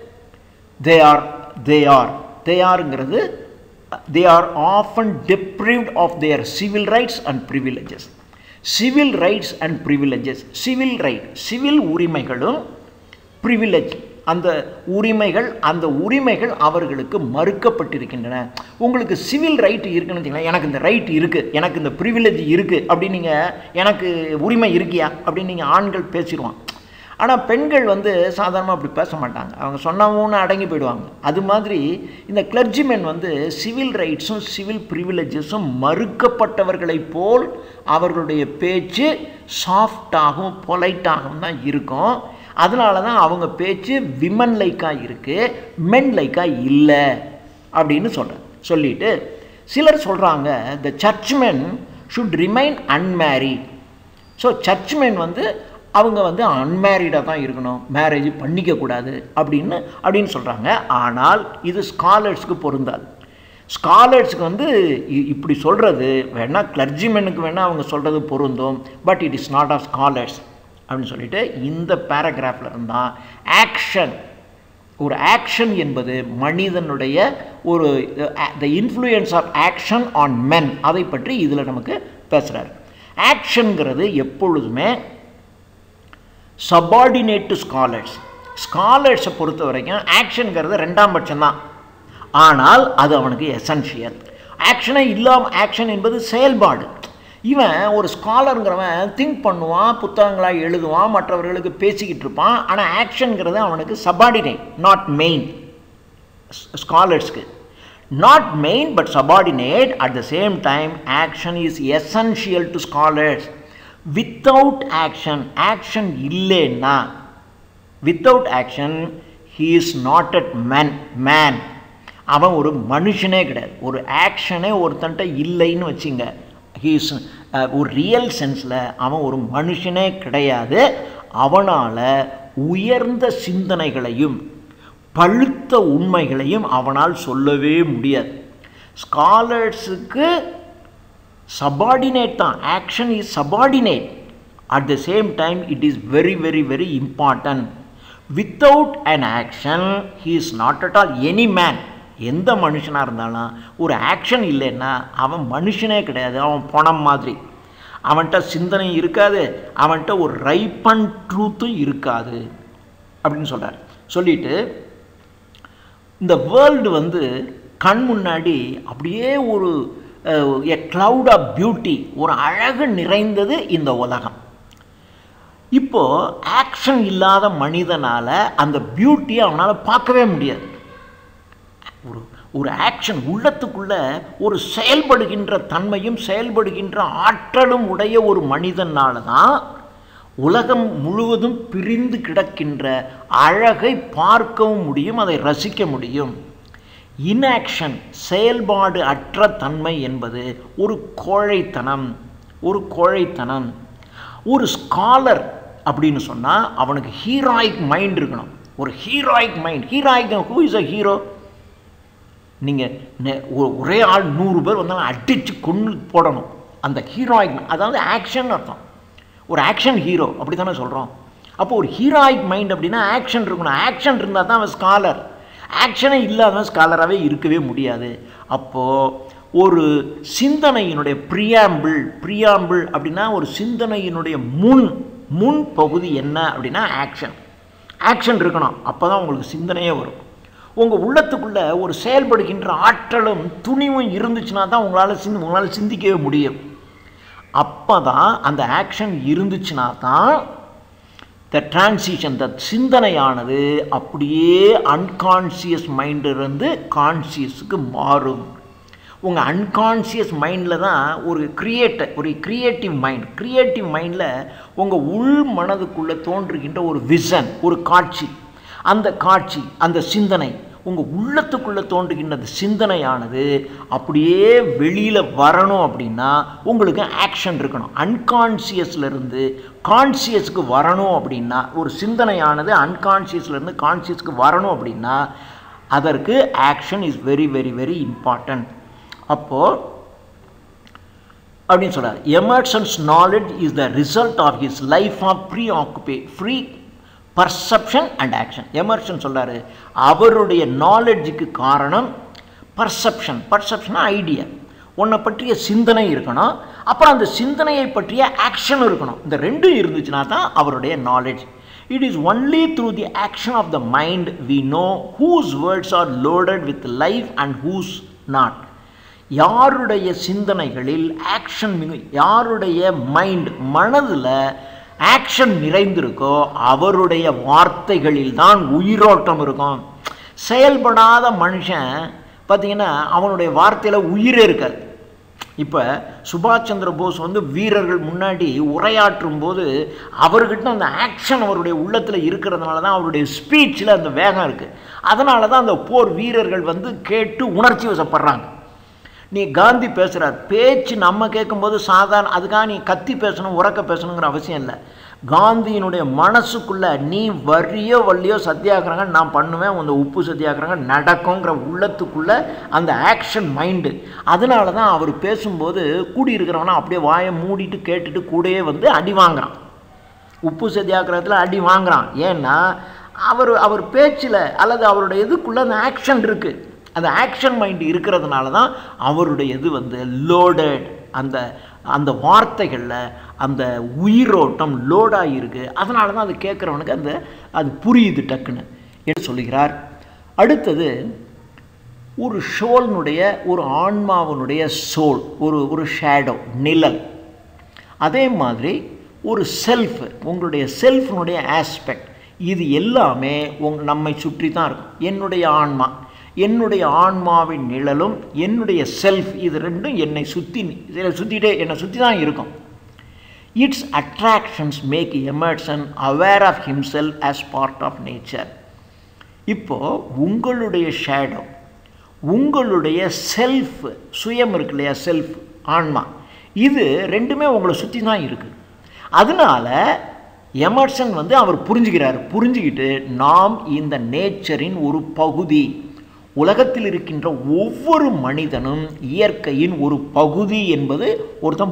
தேயாருங்கிறது they are often deprived of their civil rights and privileges. Civil rights and privileges, civil உரிமைகளும் privilege, அந்த உரிமைகள் அவர்களுக்கு மறுக்கப்பட்டிருக்கின்றன. உங்களுக்கு சிவில் ரைட் இருக்குன்னு வச்சுக்கலாம், எனக்கு இந்த ரைட் இருக்குது, எனக்கு இந்த ப்ரிவிலேஜ் இருக்குது அப்படின்னு நீங்கள், எனக்கு உரிமை இருக்கியா அப்படின்னு நீங்கள் ஆண்கள் பேசிடுவான். ஆனால் பெண்கள் சாதாரணமாக அப்படி பேச மாட்டாங்க, அவங்க சொன்னவன்னு அடங்கி போயிடுவாங்க. அது மாதிரி இந்த கிளர்ஜிமென் சிவில் ரைட்ஸும் சிவில் ப்ரிவிலேஜஸும் மறுக்கப்பட்டவர்களைப் போல் அவர்களுடைய பேச்சு சாஃப்டாகவும் பொலைட்டாகவும் தான் இருக்கும். அதனால தான் அவங்க பேச்சு விமன் லைக்காக இருக்குது, மென் லைக்காக இல்லை அப்படின்னு சொல்லிட்டு சிலர் சொல்கிறாங்க the churchmen should remain unmarried. So churchmen அவங்க அன்மேரிடாக தான் இருக்கணும், மேரேஜ் பண்ணிக்கக்கூடாது அப்படின்னு சொல்கிறாங்க. ஆனால் இது ஸ்காலர்ஸ்க்கு பொருந்தாது. ஸ்காலர்ஸுக்கு இப்படி சொல்கிறது வேணால் கிளர்ஜிமெனுக்கு வேணால் அவங்க சொல்கிறது பொருந்தும், but it is not of scholars அப்படின்னு சொல்லிட்டு இந்த பேராகிராஃபில் இருந்தால் ஆக்ஷன் என்பது மனிதனுடைய ஒரு the influence of action on men, அதை பற்றி இதில் நமக்கு பேசுகிறார். ஆக்ஷன்கிறது எப்பொழுதுமே சபார்டினேட் டு ஸ்காலர்ஸை பொறுத்த வரைக்கும் ஆக்ஷனுங்கிறது 2ஆம் பட்சம்தான், ஆனால் அது அவனுக்கு எசென்ஷியல். ஆக்ஷன் என்பது செயல்பாடு. இவன் ஒரு ஸ்காலருங்கிறவன் திங்க் பண்ணுவான், புத்தகங்களாக எழுதுவான், மற்றவர்களுக்கு பேசிக்கிட்டு இருப்பான். ஆனால் ஆக்ஷனுங்கிறது அவனுக்கு சபார்டினேட், நாட் மெயின். ஸ்காலர்ஸ்க்கு not main but subordinate. At the same time action is essential to scholars. Without action இல்லைன்னா, without action he is not at man. அவன் ஒரு மனுஷனே கிடையாது. ஒரு ஆக்ஷனே ஒருத்தன்ட்ட இல்லைன்னு வச்சுங்க, ஹீ இஸ் ஒரு ரியல் சென்ஸில் அவன் ஒரு மனுஷனே கிடையாது. அவனால் உயர்ந்த சிந்தனைகளையும் பழுத்த உண்மைகளையும் அவனால் சொல்லவே முடியாது. ஸ்காலர்ஸுக்கு subordinate தான், action is subordinate. At the same time it is very very very important. Without an action he is not at all any man. எந்த மனுஷனாக இருந்தாலும் ஒரு ஆக்ஷன் இல்லைன்னா அவன் மனுஷனே கிடையாது, அவன் பணம் மாதிரி. அவன்கிட்ட சிந்தனை இருக்காது, அவன்கிட்ட ஒரு ரைப் அண்ட் ட்ரூத்தும் இருக்காது அப்படின்னு சொல்கிறார். சொல்லிட்டு இந்த வேர்ல்டு கண் முன்னாடி அப்படியே ஒரு a cloud of beauty, ஒரு அழகு நிறைந்தது இந்த உலகம். இப்போ ஆக்ஷன் இல்லாத மனிதனால் அந்த பியூட்டியை அவனால் பார்க்கவே முடியாது. ஒரு ஆக்ஷன் உள்ளத்துக்குள்ள ஒரு செயல்படுகின்ற தன்மையும் செயல்படுகின்ற ஆற்றலும் உடைய ஒரு மனிதனால தான் உலகம் முழுவதும் பிரிந்து கிடக்கின்ற அழகை பார்க்கவும் முடியும், அதை ரசிக்க முடியும். இன்ஆக்ஷன், செயல்பாடு அற்ற தன்மை என்பது ஒரு கோழைத்தனம். ஒரு ஸ்காலர் அப்படின்னு சொன்னால் அவனுக்கு ஹீரோயிக் மைண்ட் இருக்கணும். ஒரு heroic mind. Who is a hero? நீங்கள் ஒரே ஆள் 100 பேர் வந்தாலும் அடித்து கொண்டு போடணும். அந்த ஹீரோயிக், அதாவது ஆக்ஷன் அர்த்தம். ஒரு ஆக்ஷன் ஹீரோ அப்படி தானே சொல்கிறோம். அப்போ ஒரு ஹீரோயிக் மைண்ட் அப்படின்னா ஆக்ஷன் இருக்கணும். ஆக்ஷன் இருந்தால் தான் அவன் ஸ்காலர். ஆக்ஷனே இல்லாதவன் ஸ்காலராகவே இருக்கவே முடியாது. அப்போது ஒரு சிந்தனையினுடைய ப்ரியாம்பிள் அப்படின்னா ஒரு சிந்தனையினுடைய முன் பகுதி என்ன அப்படின்னா ஆக்ஷன் இருக்கணும். அப்போ தான் உங்களுக்கு சிந்தனையே வரும். உங்கள் உள்ளத்துக்குள்ளே ஒரு செயல்படுகின்ற ஆற்றலும் துணிவும் இருந்துச்சுன்னா தான் உங்களால் சிந்திக்கவே முடியும். அப்போ தான் அந்த ஆக்ஷன் இருந்துச்சுன்னா தான் த டிரான்சிஷன், த சிந்தனையானது அப்படியே அன்கான்சியஸ் மைண்டிலிருந்து கான்சியஸுக்கு மாறும். உங்கள் அன்கான்சியஸ் மைண்டில் தான் ஒரு கிரியேட்டிவ் மைண்டில் உங்கள் உள் மனதுக்குள்ளே தோன்றுகின்ற ஒரு விஷன், ஒரு காட்சி, அந்த சிந்தனை உங்கள் உள்ளத்துக்குள்ளே தோன்றுகின்ற சிந்தனையானது அப்படியே வெளியில் வரணும் அப்படின்னா உங்களுக்கு ஆக்ஷன் இருக்கணும். அன்கான்சியஸ்லேருந்து கான்சியஸுக்கு வரணும் அப்படின்னா, ஒரு சிந்தனையானது அன்கான்சியஸ்லேருந்து கான்சியஸுக்கு வரணும் அப்படின்னா அதற்கு action is very very very important. அப்போது அப்படின்னு சொல்கிறார், Emerson's knowledge is the result of his life of free perception and action. Emerson சொல்கிறாரு, அவருடைய நாலேஜுக்கு காரணம் பர்செப்ஷன். பர்செப்ஷனா ஐடியா, உன்னை பற்றிய சிந்தனை இருக்கணும், அப்புறம் அந்த சிந்தனையை பற்றிய ஆக்ஷன் இருக்கணும். இந்த ரெண்டும் இருந்துச்சுன்னா தான் அவருடைய knowledge. It is only through the action of the mind we know whose words are loaded with life and whose not. யாருடைய சிந்தனைகளில் ஆக்ஷன், யாருடைய மைண்ட் மனதில் ஆக்ஷன் நிறைந்திருக்கோ அவருடைய வார்த்தைகளில் தான் உயிரோட்டம் இருக்கும். செயல்படாத மனுஷன் பார்த்திங்கன்னா அவனுடைய வார்த்தையில் உயிரே இருக்காது. இப்போ சுபாஷ் சந்திர போஸ் வீரர்கள் முன்னாடி உரையாற்றும் போது அவர்கிட்ட அந்த ஆக்ஷன் அவருடைய உள்ளத்தில் இருக்கிறதுனால தான் அவருடைய ஸ்பீச்சில் அந்த வேகம் இருக்குது. அதனால தான் அந்த போர் வீரர்கள் கேட்டு உணர்ச்சி வசப்படுறாங்க. நீ காந்தி பேசுகிறார், பேச்சு நம்ம கேட்கும்போது சாதாரண, அதுக்காக நீ கத்தி பேசணும் உறக்க பேசணுங்கிற அவசியம் இல்லை. காந்தியினுடைய மனசுக்குள்ளே நீ வரியோ வள்ளியோ சத்தியாகிரகம் நான் பண்ணுவேன், அந்த உப்பு சத்தியாகிரகம் நடக்குங்கிற உள்ளத்துக்குள்ளே அந்த ஆக்ஷன் மைண்டு. அதனால தான் அவர் பேசும்போது கூடியிருக்கிறவனா அப்படியே வாயை மூடிட்டு கேட்டுட்டு கூடயே அடி வாங்குறான். உப்பு சத்தியாகிரகத்தில் அடி வாங்குறான். ஏன்னா அவர் பேச்சில் அல்லது அவருடைய இதுக்குள்ளே அந்த ஆக்ஷன் இருக்குது. அந்த ஆக்ஷன் மைண்டு இருக்கிறதுனால தான் அவருடைய இது லோடட், அந்த வார்த்தைகளில் அந்த உயிரோட்டம் லோடாக இருக்குது. அதனால தான் அது கேட்குறவனுக்கு அது புரியுது டக்குன்னு என்று சொல்லுகிறார். அடுத்தது ஒரு சோல்னுடைய, ஒரு ஆன்மாவனுடைய சோல், ஒரு ஷேடோ, நிழல். அதே மாதிரி ஒரு செல்ஃப், உங்களுடைய செல்ஃபினுடைய ஆஸ்பெக்ட், இது எல்லாமே நம்மை சுற்றி தான் இருக்கும். என்னுடைய ஆன்மா, என்னுடைய ஆன்மாவின் நிழலும் என்னுடைய செல்ஃப், இது ரெண்டும் என்னை சுற்றி தான் இருக்கும். Its attractions make Emerson aware of himself as part of nature. இப்போது உங்களுடைய ஷேடோ, உங்களுடைய செல்ஃப், சுயம் இருக்கு இல்லையா, செல்ஃப் ஆன்மா, இது ரெண்டுமே உங்களை சுற்றி தான் இருக்குது. அதனால் எமர்சன் அவர் புரிஞ்சுக்கிட்டு நாம் இந்த நேச்சரின் ஒரு பகுதி, உலகத்தில் இருக்கின்ற ஒவ்வொரு மனிதனும் இயற்கையின் ஒரு பகுதி என்பது ஒருத்தன்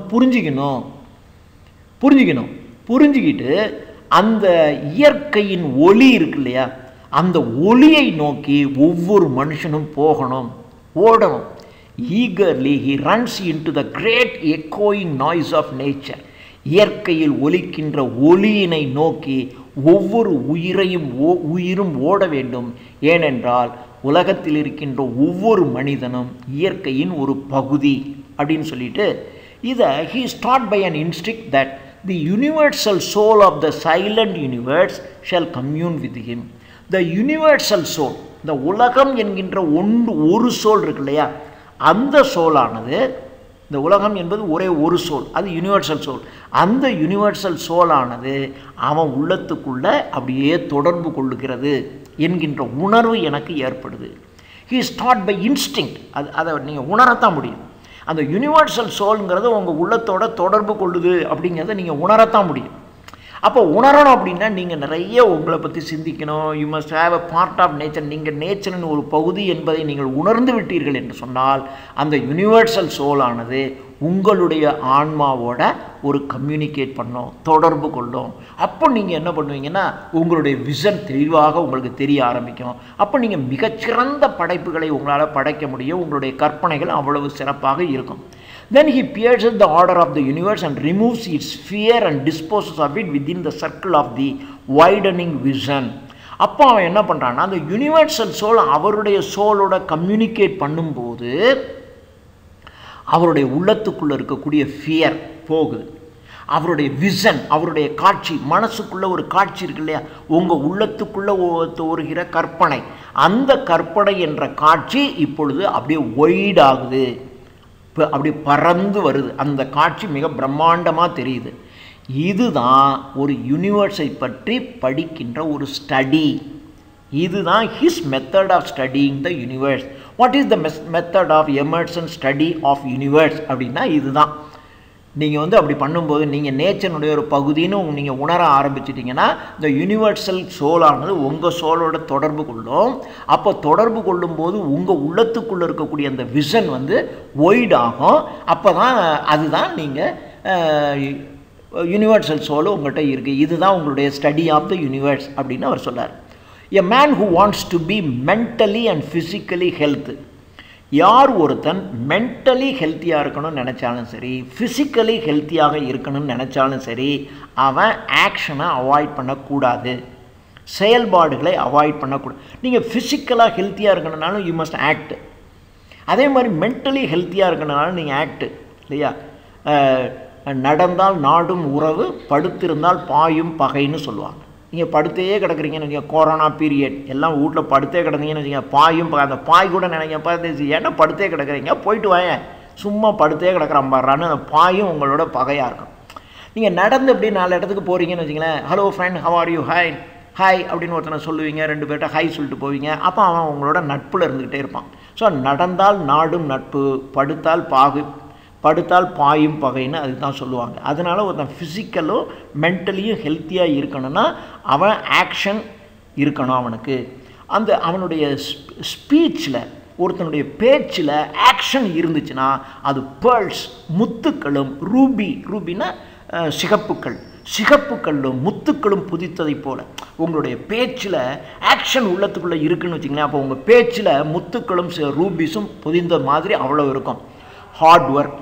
புரிஞ்சுக்கிட்டு அந்த இயற்கையின் ஒளி இருக்கு இல்லையா, அந்த ஒளியை நோக்கி ஒவ்வொரு மனுஷனும் ஓடணும். eagerly he runs into the great echoing noise of nature. இயற்கையில் ஒலிக்கின்ற ஒளியினை நோக்கி ஒவ்வொரு உயிரும் ஓட வேண்டும். ஏனென்றால் உலகத்தில் இருக்கின்ற ஒவ்வொரு மனிதனும் இயற்கையின் ஒரு பகுதி அப்படின்னு சொல்லிட்டு இதை he is taught by an instinct that the universal soul of the silent universe shall commune with him. The universal soul, இந்த உலகம் என்கின்ற ஒரு சோல் இருக்கு இல்லையா, அந்த சோலானது, இந்த உலகம் என்பது ஒரே ஒரு சோல், அது யூனிவர்சல் சோல். அந்த யூனிவர்சல் சோலானது அவன் உள்ளத்துக்குள்ளே அப்படியே தொடர்பு கொள்ளுகிறது என்கின்ற உணர்வு எனக்கு ஏற்படுது. He is taught by instinct. அதை நீங்கள் உணரத்தான் முடியும். அந்த யூனிவர்சல் சோல்ங்கிறது உங்கள் உள்ளத்தோட தொடர்பு கொள்ளுது அப்படிங்கிறத நீங்கள் உணரத்தான் முடியும். அப்போ உணரணும் அப்படின்னா நீங்கள் நிறைய உங்களை பற்றி சிந்திக்கணும். You must have a part of nature. நீங்கள் நேச்சரின் ஒரு பகுதி என்பதை நீங்கள் உணர்ந்து விட்டீர்கள் என்று சொன்னால் அந்த யூனிவர்சல் சோலானது உங்களுடைய ஆன்மாவோட ஒரு கம்யூனிகேட் பண்ணோம், தொடர்பு கொள்ளும். அப்போ நீங்கள் என்ன பண்ணுவீங்கன்னா உங்களுடைய விஷன் தெளிவாக உங்களுக்கு தெரிய ஆரம்பிக்கும். அப்போ நீங்கள் மிகச்சிறந்த படைப்புகளை உங்களால் படைக்க முடியும். உங்களுடைய கற்பனைகள் அவ்வளவு சிறப்பாக இருக்கும். Then he pierces the order of the universe and removes its fear and disposes of it within the circle of the widening vision. அப்போ அவன் என்ன பண்ணுறான்னா அந்த யூனிவர்சல் சோல் அவருடைய சோலோட கம்யூனிகேட் பண்ணும்போது அவருடைய உள்ளத்துக்குள்ளே இருக்கக்கூடிய ஃபியர் போகுது. அவருடைய விஷன், அவருடைய காட்சி, மனசுக்குள்ளே ஒரு காட்சி இருக்கு இல்லையா, உங்கள் உள்ளத்துக்குள்ளே தோறுகிற கற்பனை, அந்த கற்பனை என்ற காட்சி இப்பொழுது அப்படியே ஒய்ட் ஆகுது, அப்படி பறந்து வருது. அந்த காட்சி மிக பிரம்மாண்டமாக தெரியுது. இதுதான் ஒரு யூனிவர்ஸை பற்றி படிக்கின்ற ஒரு ஸ்டடி. இதுதான் his method of studying the universe. What is the method of Emerson study of universe அப்படின்னா இதுதான். நீங்கள் வந்து அப்படி பண்ணும்போது நீங்கள் நேச்சனுடைய ஒரு பகுதின்னு நீங்கள் உணர ஆரம்பிச்சிட்டிங்கன்னா இந்த யூனிவர்சல் சோலானது உங்கள் சோலோட தொடர்பு கொள்ளும். அப்போ தொடர்பு கொள்ளும்போது உங்கள் உள்ளத்துக்குள்ளே இருக்கக்கூடிய அந்த விஷன் வந்து ஒய்ட் ஆகும். அப்போ தான் அதுதான் நீங்கள் யூனிவர்சல் சோல் உங்கள்கிட்ட இருக்குது. இதுதான் உங்களுடைய ஸ்டடி ஆஃப் த யூனிவர்ஸ் அப்படின்னு அவர் சொன்னார். A man who wants to be mentally and physically healthy, யார் ஒருத்தன் மென்டலி ஹெல்த்தியாக இருக்கணும்னு நினச்சாலும் சரி, ஃபிசிக்கலி ஹெல்த்தியாக இருக்கணும்னு நினச்சாலும் சரி, அவன் ஆக்ஷனை அவாய்ட் பண்ணக்கூடாது, செயல்பாடுகளை அவாய்ட் பண்ணக்கூடாது. நீங்கள் ஃபிசிக்கலாக ஹெல்த்தியாக இருக்கணும்னாலும் யூ மஸ்ட் ஆக்ட். அதே மாதிரி மென்டலி ஹெல்த்தியாக இருக்கணும்னாலும் நீங்கள் ஆக்ட் இல்லையா? நடந்தால் நாடும் உறவு, படுத்திருந்தால் பாயும் பகைன்னு சொல்லுவாங்க. நீங்கள் படுத்தையே கிடக்குறீங்கன்னு வச்சுக்கோங்க, கொரோனா பீரியட் எல்லாம் வீட்டில் படுத்தே கிடந்தீங்கன்னு வச்சுக்கோங்க, பாயும் அந்த பாய் கூட நினைக்க ஏன்னா படுத்தே கிடக்குறீங்க, போயிட்டு வாங்க, சும்மா படுத்தே கிடக்குறான் பாடுறான்னு அந்த பாயும் உங்களோட பகையாக இருக்கும். நீங்கள் நடந்து அப்படி 4 இடத்துக்கு போகிறீங்கன்னு வச்சுங்களேன், hello friend, how are you, hi hi அப்படின்னு ஒருத்தனை சொல்லுவீங்க, 2 பேர்கிட்ட ஹாய் சொல்லிட்டு போவீங்க. அப்போ அவன் உங்களோட நட்பில் இருந்துக்கிட்டே இருப்பான். ஸோ நடந்தால் நாடும் நட்பு, படுத்தால் பாயும் பகைன்னு அதுதான் சொல்லுவாங்க. அதனால் ஒருத்தன் ஃபிசிக்கலோ மென்டலியும் ஹெல்த்தியாக இருக்கணும்னா அவன் ஆக்ஷன் இருக்கணும். அவனுக்கு அந்த அவனுடைய ஸ்பீச்சில், ஒருத்தனுடைய பேச்சில் ஆக்ஷன் இருந்துச்சுன்னா அது பேர்ல்ஸ், முத்துக்களும், ரூபினா சிகப்புக்களும் முத்துக்களும் புதித்ததை போல் உங்களுடைய பேச்சில் ஆக்ஷன் உள்ளத்துக்குள்ளே இருக்குன்னு வச்சிங்களேன். அப்போ உங்கள் பேச்சில் முத்துக்களும் ரூபிஸும் புதிந்த மாதிரி அவ்வளோ இருக்கும். ஹார்ட் ஒர்க்,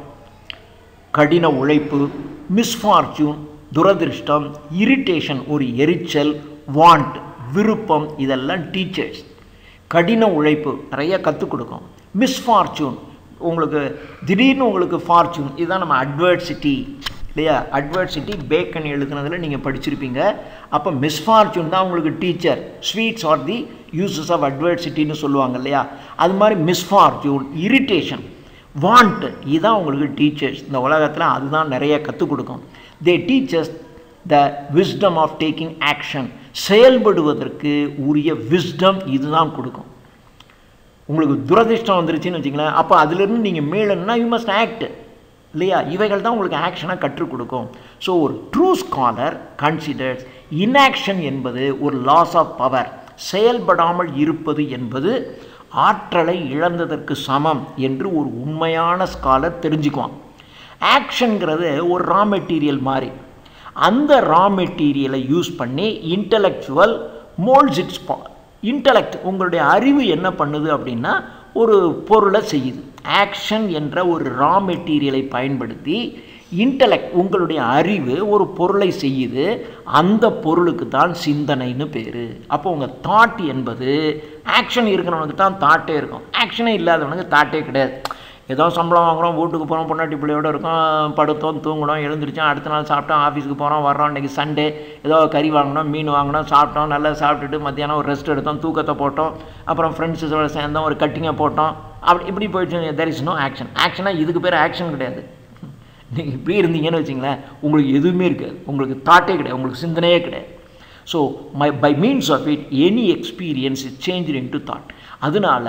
கடின உழைப்பு, மிஸ்ஃபார்ச்சூன், துரதிருஷ்டம், இரிட்டேஷன் ஒரு எரிச்சல், வாண்ட் விருப்பம், இதெல்லாம் டீச்சர்ஸ். கடின உழைப்பு நிறைய கற்றுக் கொடுக்கும். மிஸ்ஃபார்ச்சூன் உங்களுக்கு திடீர்னு உங்களுக்கு ஃபார்ச்சூன், இதுதான் நம்ம அட்வர்சிட்டி இல்லையா? அட்வர்சிட்டி பேக்கன் எழுதுனதில் நீங்கள் படிச்சிருப்பீங்க. அப்போ மிஸ்ஃபார்ச்சூன் தான் உங்களுக்கு teacher. Sweets are the uses of அட்வர்சிட்டின்னு சொல்லுவாங்க இல்லையா? அது மாதிரி மிஸ்ஃபார்ச்சூன், இரிட்டேஷன், வாண்ட், இதுதான் உங்களுக்கு டீச்சர்ஸ். இந்த உலகத்தில் அதுதான் நிறைய கற்றுக் கொடுக்கும். They teachers the wisdom of taking action, செயல்படுவதற்கு உரிய விஸ்டம் இதுதான் கொடுக்கும். உங்களுக்கு துரதிர்ஷ்டம் வந்துருச்சுன்னு வச்சிங்களேன், அப்போ அதிலிருந்து நீங்கள் மீளணும்னா யூ மஸ்ட் ஆக்ட் இல்லையா? இவைகள் தான் உங்களுக்கு ஆக்ஷனை கற்றுக் கொடுக்கும். ஸோ ஒரு ட்ரூ ஸ்காலர் கன்சிடர்ஸ் இன்ஆக்ஷன் என்பது ஒரு லாஸ் ஆஃப் பவர், செயல்படாமல் இருப்பது என்பது ஆற்றலை இழந்ததற்கு சமம் என்று ஒரு உண்மையான ஸ்காலர் தெரிஞ்சுக்குவான். ஆக்ஷன்கிறது ஒரு ரா மெட்டீரியல் மாதிரி. அந்த ரா மெட்டீரியலை யூஸ் பண்ணி இன்டலெக்சுவல் மோல்ட்ஸ் இட்ஸ் இன்டலெக்ட், உங்களுடைய அறிவு என்ன பண்ணுது அப்படின்னா ஒரு பொருளை செய்யுது. ஆக்ஷன் என்ற ஒரு ரா மெட்டீரியலை பயன்படுத்தி இன்டலெக்ட், உங்களுடைய அறிவு ஒரு பொருளை செய்யுது. அந்த பொருளுக்கு தான் சிந்தனைன்னு பேர். அப்போ உங்கள் தாட் என்பது, ஆக்ஷன் இருக்கிறவனுக்கு தான் தாட்டே இருக்கும், ஆக்ஷனே இல்லாதவனுக்கு தாட்டே கிடையாது. ஏதோ சம்பளம் வாங்குகிறோம், வீட்டுக்கு போகிறோம், பொண்டாட்டி பிள்ளையோடு இருக்கோம், படுத்தோம், தூங்கணும், எழுந்திரிச்சோம், அடுத்த நாள் சாப்பிட்டோம், ஆஃபீஸுக்கு போகிறோம், வர்றோம், இன்றைக்கி சண்டே ஏதோ கறி வாங்கினோம், மீன் வாங்கினோம், சாப்பிட்டோம், நல்லா சாப்பிட்டுட்டு மத்தியானம் ஒரு ரெஸ்ட் எடுத்தோம், தூக்கத்தை போட்டோம், அப்புறம் ஃப்ரெண்ட்ஸோட சேர்ந்தோம், ஒரு கட்டிங்கை போட்டோம், இப்படி போயிடுச்சு. There is no action. ஆக்ஷனாக இதுக்கு பேர் ஆக்ஷன் கிடையாது. நீங்கள் இப்படி இருந்தீங்கன்னு வச்சிங்களேன், உங்களுக்கு எதுவுமே இருக்காது, உங்களுக்கு தாட்டே கிடையாது, உங்களுக்கு சிந்தனையே கிடையாது. So by means of it any experience is change into thought. அதனால்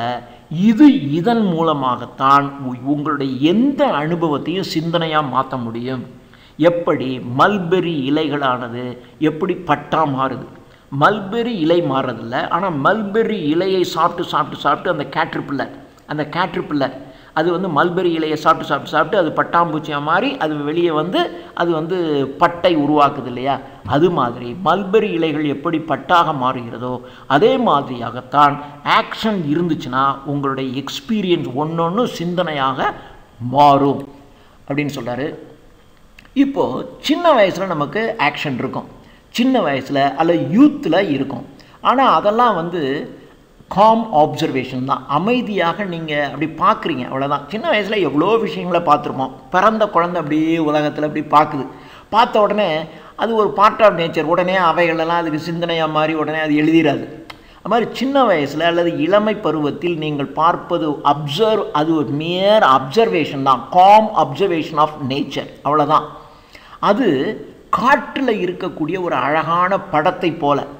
இதன் மூலமாகத்தான் உங்களுடைய எந்த அனுபவத்தையும் சிந்தனையாக மாற்ற முடியும். எப்படி மல்பெரி இலைகளானது எப்படி பட்டா மாறுது, மல்பெரி இலை மாறுறதில்ல, ஆனால் மல்பெரி இலையை சாப்பிட்டு அந்த கேட்ரிபில்லர் அது வந்து மல்பெரி இலையை சாப்பிட்டு அது பட்டாம்பூச்சியாக மாறி அது வெளியே வந்து அது வந்து பட்டை உருவாக்குது இல்லையா? அது மாதிரி மல்பெரி இலைகள் எப்படி பட்டாக மாறுகிறதோ அதே மாதிரியாகத்தான் ஆக்ஷன் இருந்துச்சுன்னா உங்களுடைய எக்ஸ்பீரியன்ஸ் ஒன்றொன்று சிந்தனையாக மாறும் அப்படின்னு சொல்கிறாரு. இப்போது சின்ன வயசில் நமக்கு ஆக்ஷன் இருக்கும், சின்ன வயசில் அல்ல யூத்தில் இருக்கும். ஆனால் அதெல்லாம் வந்து காம் ஆப்சர்வேஷன் தான், அமைதியாக நீங்கள் அப்படி பார்க்குறீங்க, அவ்வளோதான். சின்ன வயசில் எவ்வளோ விஷயங்களை பார்த்துருப்போம். பிறந்த குழந்தை அப்படியே உலகத்தில் அப்படி பார்த்த உடனே அது ஒரு பார்ட் ஆஃப் நேச்சர், உடனே அவைகளெல்லாம் அதுக்கு சிந்தனையாக மாறி உடனே அது எழுதிடாது. அது மாதிரி சின்ன வயசில் அல்லது இளமை பருவத்தில் நீங்கள் பார்ப்பது அது ஒரு மியர் அப்சர்வேஷன் தான், காம் அப்சர்வேஷன் ஆஃப் நேச்சர், அவ்வளோதான். அது காற்றில் இருக்கக்கூடிய ஒரு அழகான படத்தை போல,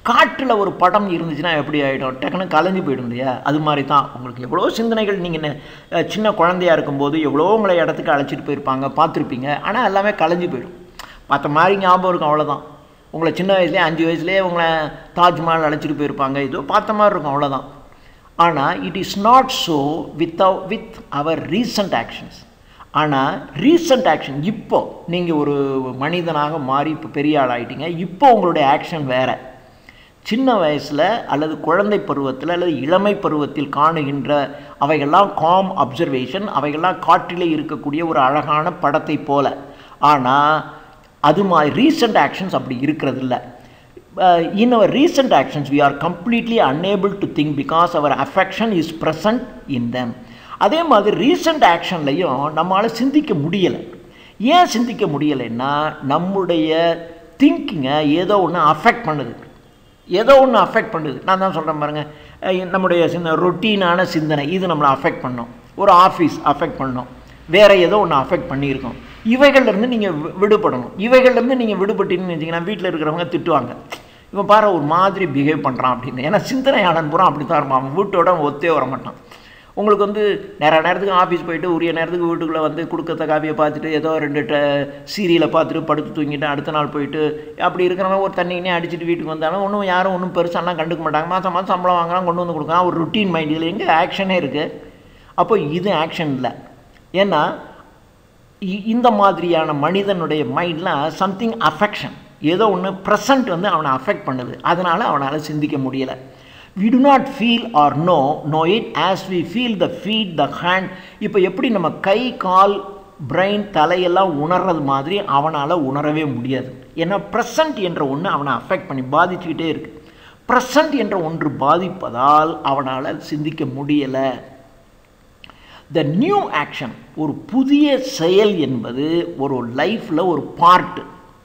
காற்றில் ஒரு படம் இருந்துச்சுன்னா எப்படி ஆகிடும், டக்குன்னு கலைஞ்சு போயிடும் இல்லையா? அது மாதிரி தான் உங்களுக்கு எவ்வளோ சிந்தனைகள் நீங்கள் சின்ன குழந்தையாக இருக்கும்போது எவ்வளோ உங்களை இடத்துக்கு அழைச்சிட்டு போயிருப்பாங்க, பார்த்துருப்பீங்க. ஆனால் எல்லாமே கலைஞ்சு போயிடும். பார்த்த மாதிரி ஞாபகம் இருக்கும், அவ்வளோதான். உங்களை சின்ன வயசுலேயே 5 வயசுலேயே உங்களை தாஜ்மஹால் அழைச்சிட்டு போயிருப்பாங்க, ஏதோ பார்த்த மாதிரி இருக்கும், அவ்வளோதான். ஆனால் it is not so with our recent actions. ஆனால் ரீசன்ட் ஆக்ஷன், இப்போ நீங்கள் ஒரு மனிதனாக மாறி இப்போ பெரிய ஆள் ஆகிட்டீங்க, இப்போ உங்களுடைய ஆக்ஷன் வேறு. சின்ன வயசில் அல்லது குழந்தை பருவத்தில் அல்லது இளமை பருவத்தில் காணுகின்ற அவைகள்லாம் காம் அப்சர்வேஷன், அவைகள்லாம் காற்றிலே இருக்கக்கூடிய ஒரு அழகான படத்தை போல. ஆனால் அது மாதிரி ரீசன்ட் ஆக்ஷன்ஸ் அப்படி இருக்கிறது இல்லை. In our recent actions we are completely unable to think because our affection is present in them. அதே மாதிரி ரீசன்ட் ஆக்ஷன்லையும் நம்மளால் சிந்திக்க முடியலை. ஏன் சிந்திக்க முடியலைன்னா நம்முடைய திங்கிங்கை ஏதோ ஒன்று அஃபெக்ட் பண்ணுது, நான் தான் சொல்கிறேன் பாருங்கள். நம்முடைய ரொட்டீனான சிந்தனை இது நம்மளை அஃபெக்ட் பண்ணோம், ஒரு ஆஃபீஸ் அஃபெக்ட் பண்ணோம், வேறு ஏதோ ஒன்று அஃபெக்ட் பண்ணியிருக்கோம். இவைகள்லேருந்து நீங்கள் விடுபடணும். இவைகள்லேருந்து நீங்கள் விடுபட்டீங்கன்னு வச்சிங்கன்னா வீட்டில் இருக்கிறவங்க திட்டுவாங்க, இவன் பாரு ஒரு மாதிரி பிஹேவ் பண்ணுறான் அப்படின்னு. ஏன்னா சிந்தனையாளன் பூரா அப்படி தான் இருப்பான், அவன் வீட்டோட ஒத்தே வர மாட்டான். உங்களுக்கு நிறைய நேரத்துக்கு ஆஃபீஸ் போயிட்டு உரிய நேரத்துக்கு வீட்டுக்குள்ளே கொடுக்கத்த காப்பியை பார்த்துட்டு ஏதோ 2 சீரியலை பார்த்துட்டு படுத்து தூங்கிட்டு அடுத்த நாள் போயிட்டு அப்படி இருக்கிறவங்க ஒரு தண்ணினே அடிச்சுட்டு வீட்டுக்கு வந்தாலும் யாரும் ஒன்றும் பெருசாலாம் கண்டுக்க மாட்டாங்க. மாதம் சம்பளம் வாங்குறான், கொண்டு வந்து கொடுக்குறான், ஒரு ருட்டீன் மைண்ட். இதில் எங்கே ஆக்ஷனே இருக்குது? அப்போ இது ஆக்ஷன் இல்லை. ஏன்னா இந்த மாதிரியான மனிதனுடைய மைண்டில் சம்திங் அஃபெக்ஷன், ஏதோ ஒன்று ப்ரெசண்ட் அவனை அஃபெக்ட் பண்ணுது. அதனால் அவனால் சிந்திக்க முடியலை. we do not feel or know it as we feel the feet, the hand. இப்போ எப்படி நம்ம கை கால் பிரெயின் தலையெல்லாம் உணர்றது மாதிரி அவனால் உணரவே முடியாது. ஏன்னா ப்ரெசண்ட் என்ற ஒன்று அவனை அஃபெக்ட் பண்ணி பாதிச்சுக்கிட்டே இருக்குது. ப்ரெசண்ட் என்ற ஒன்று பாதிப்பதால் அவனால் சிந்திக்க முடியலை. த நியூ ஆக்ஷன், ஒரு புதிய செயல் என்பது ஒரு லைஃப்பில் ஒரு பார்ட்டு.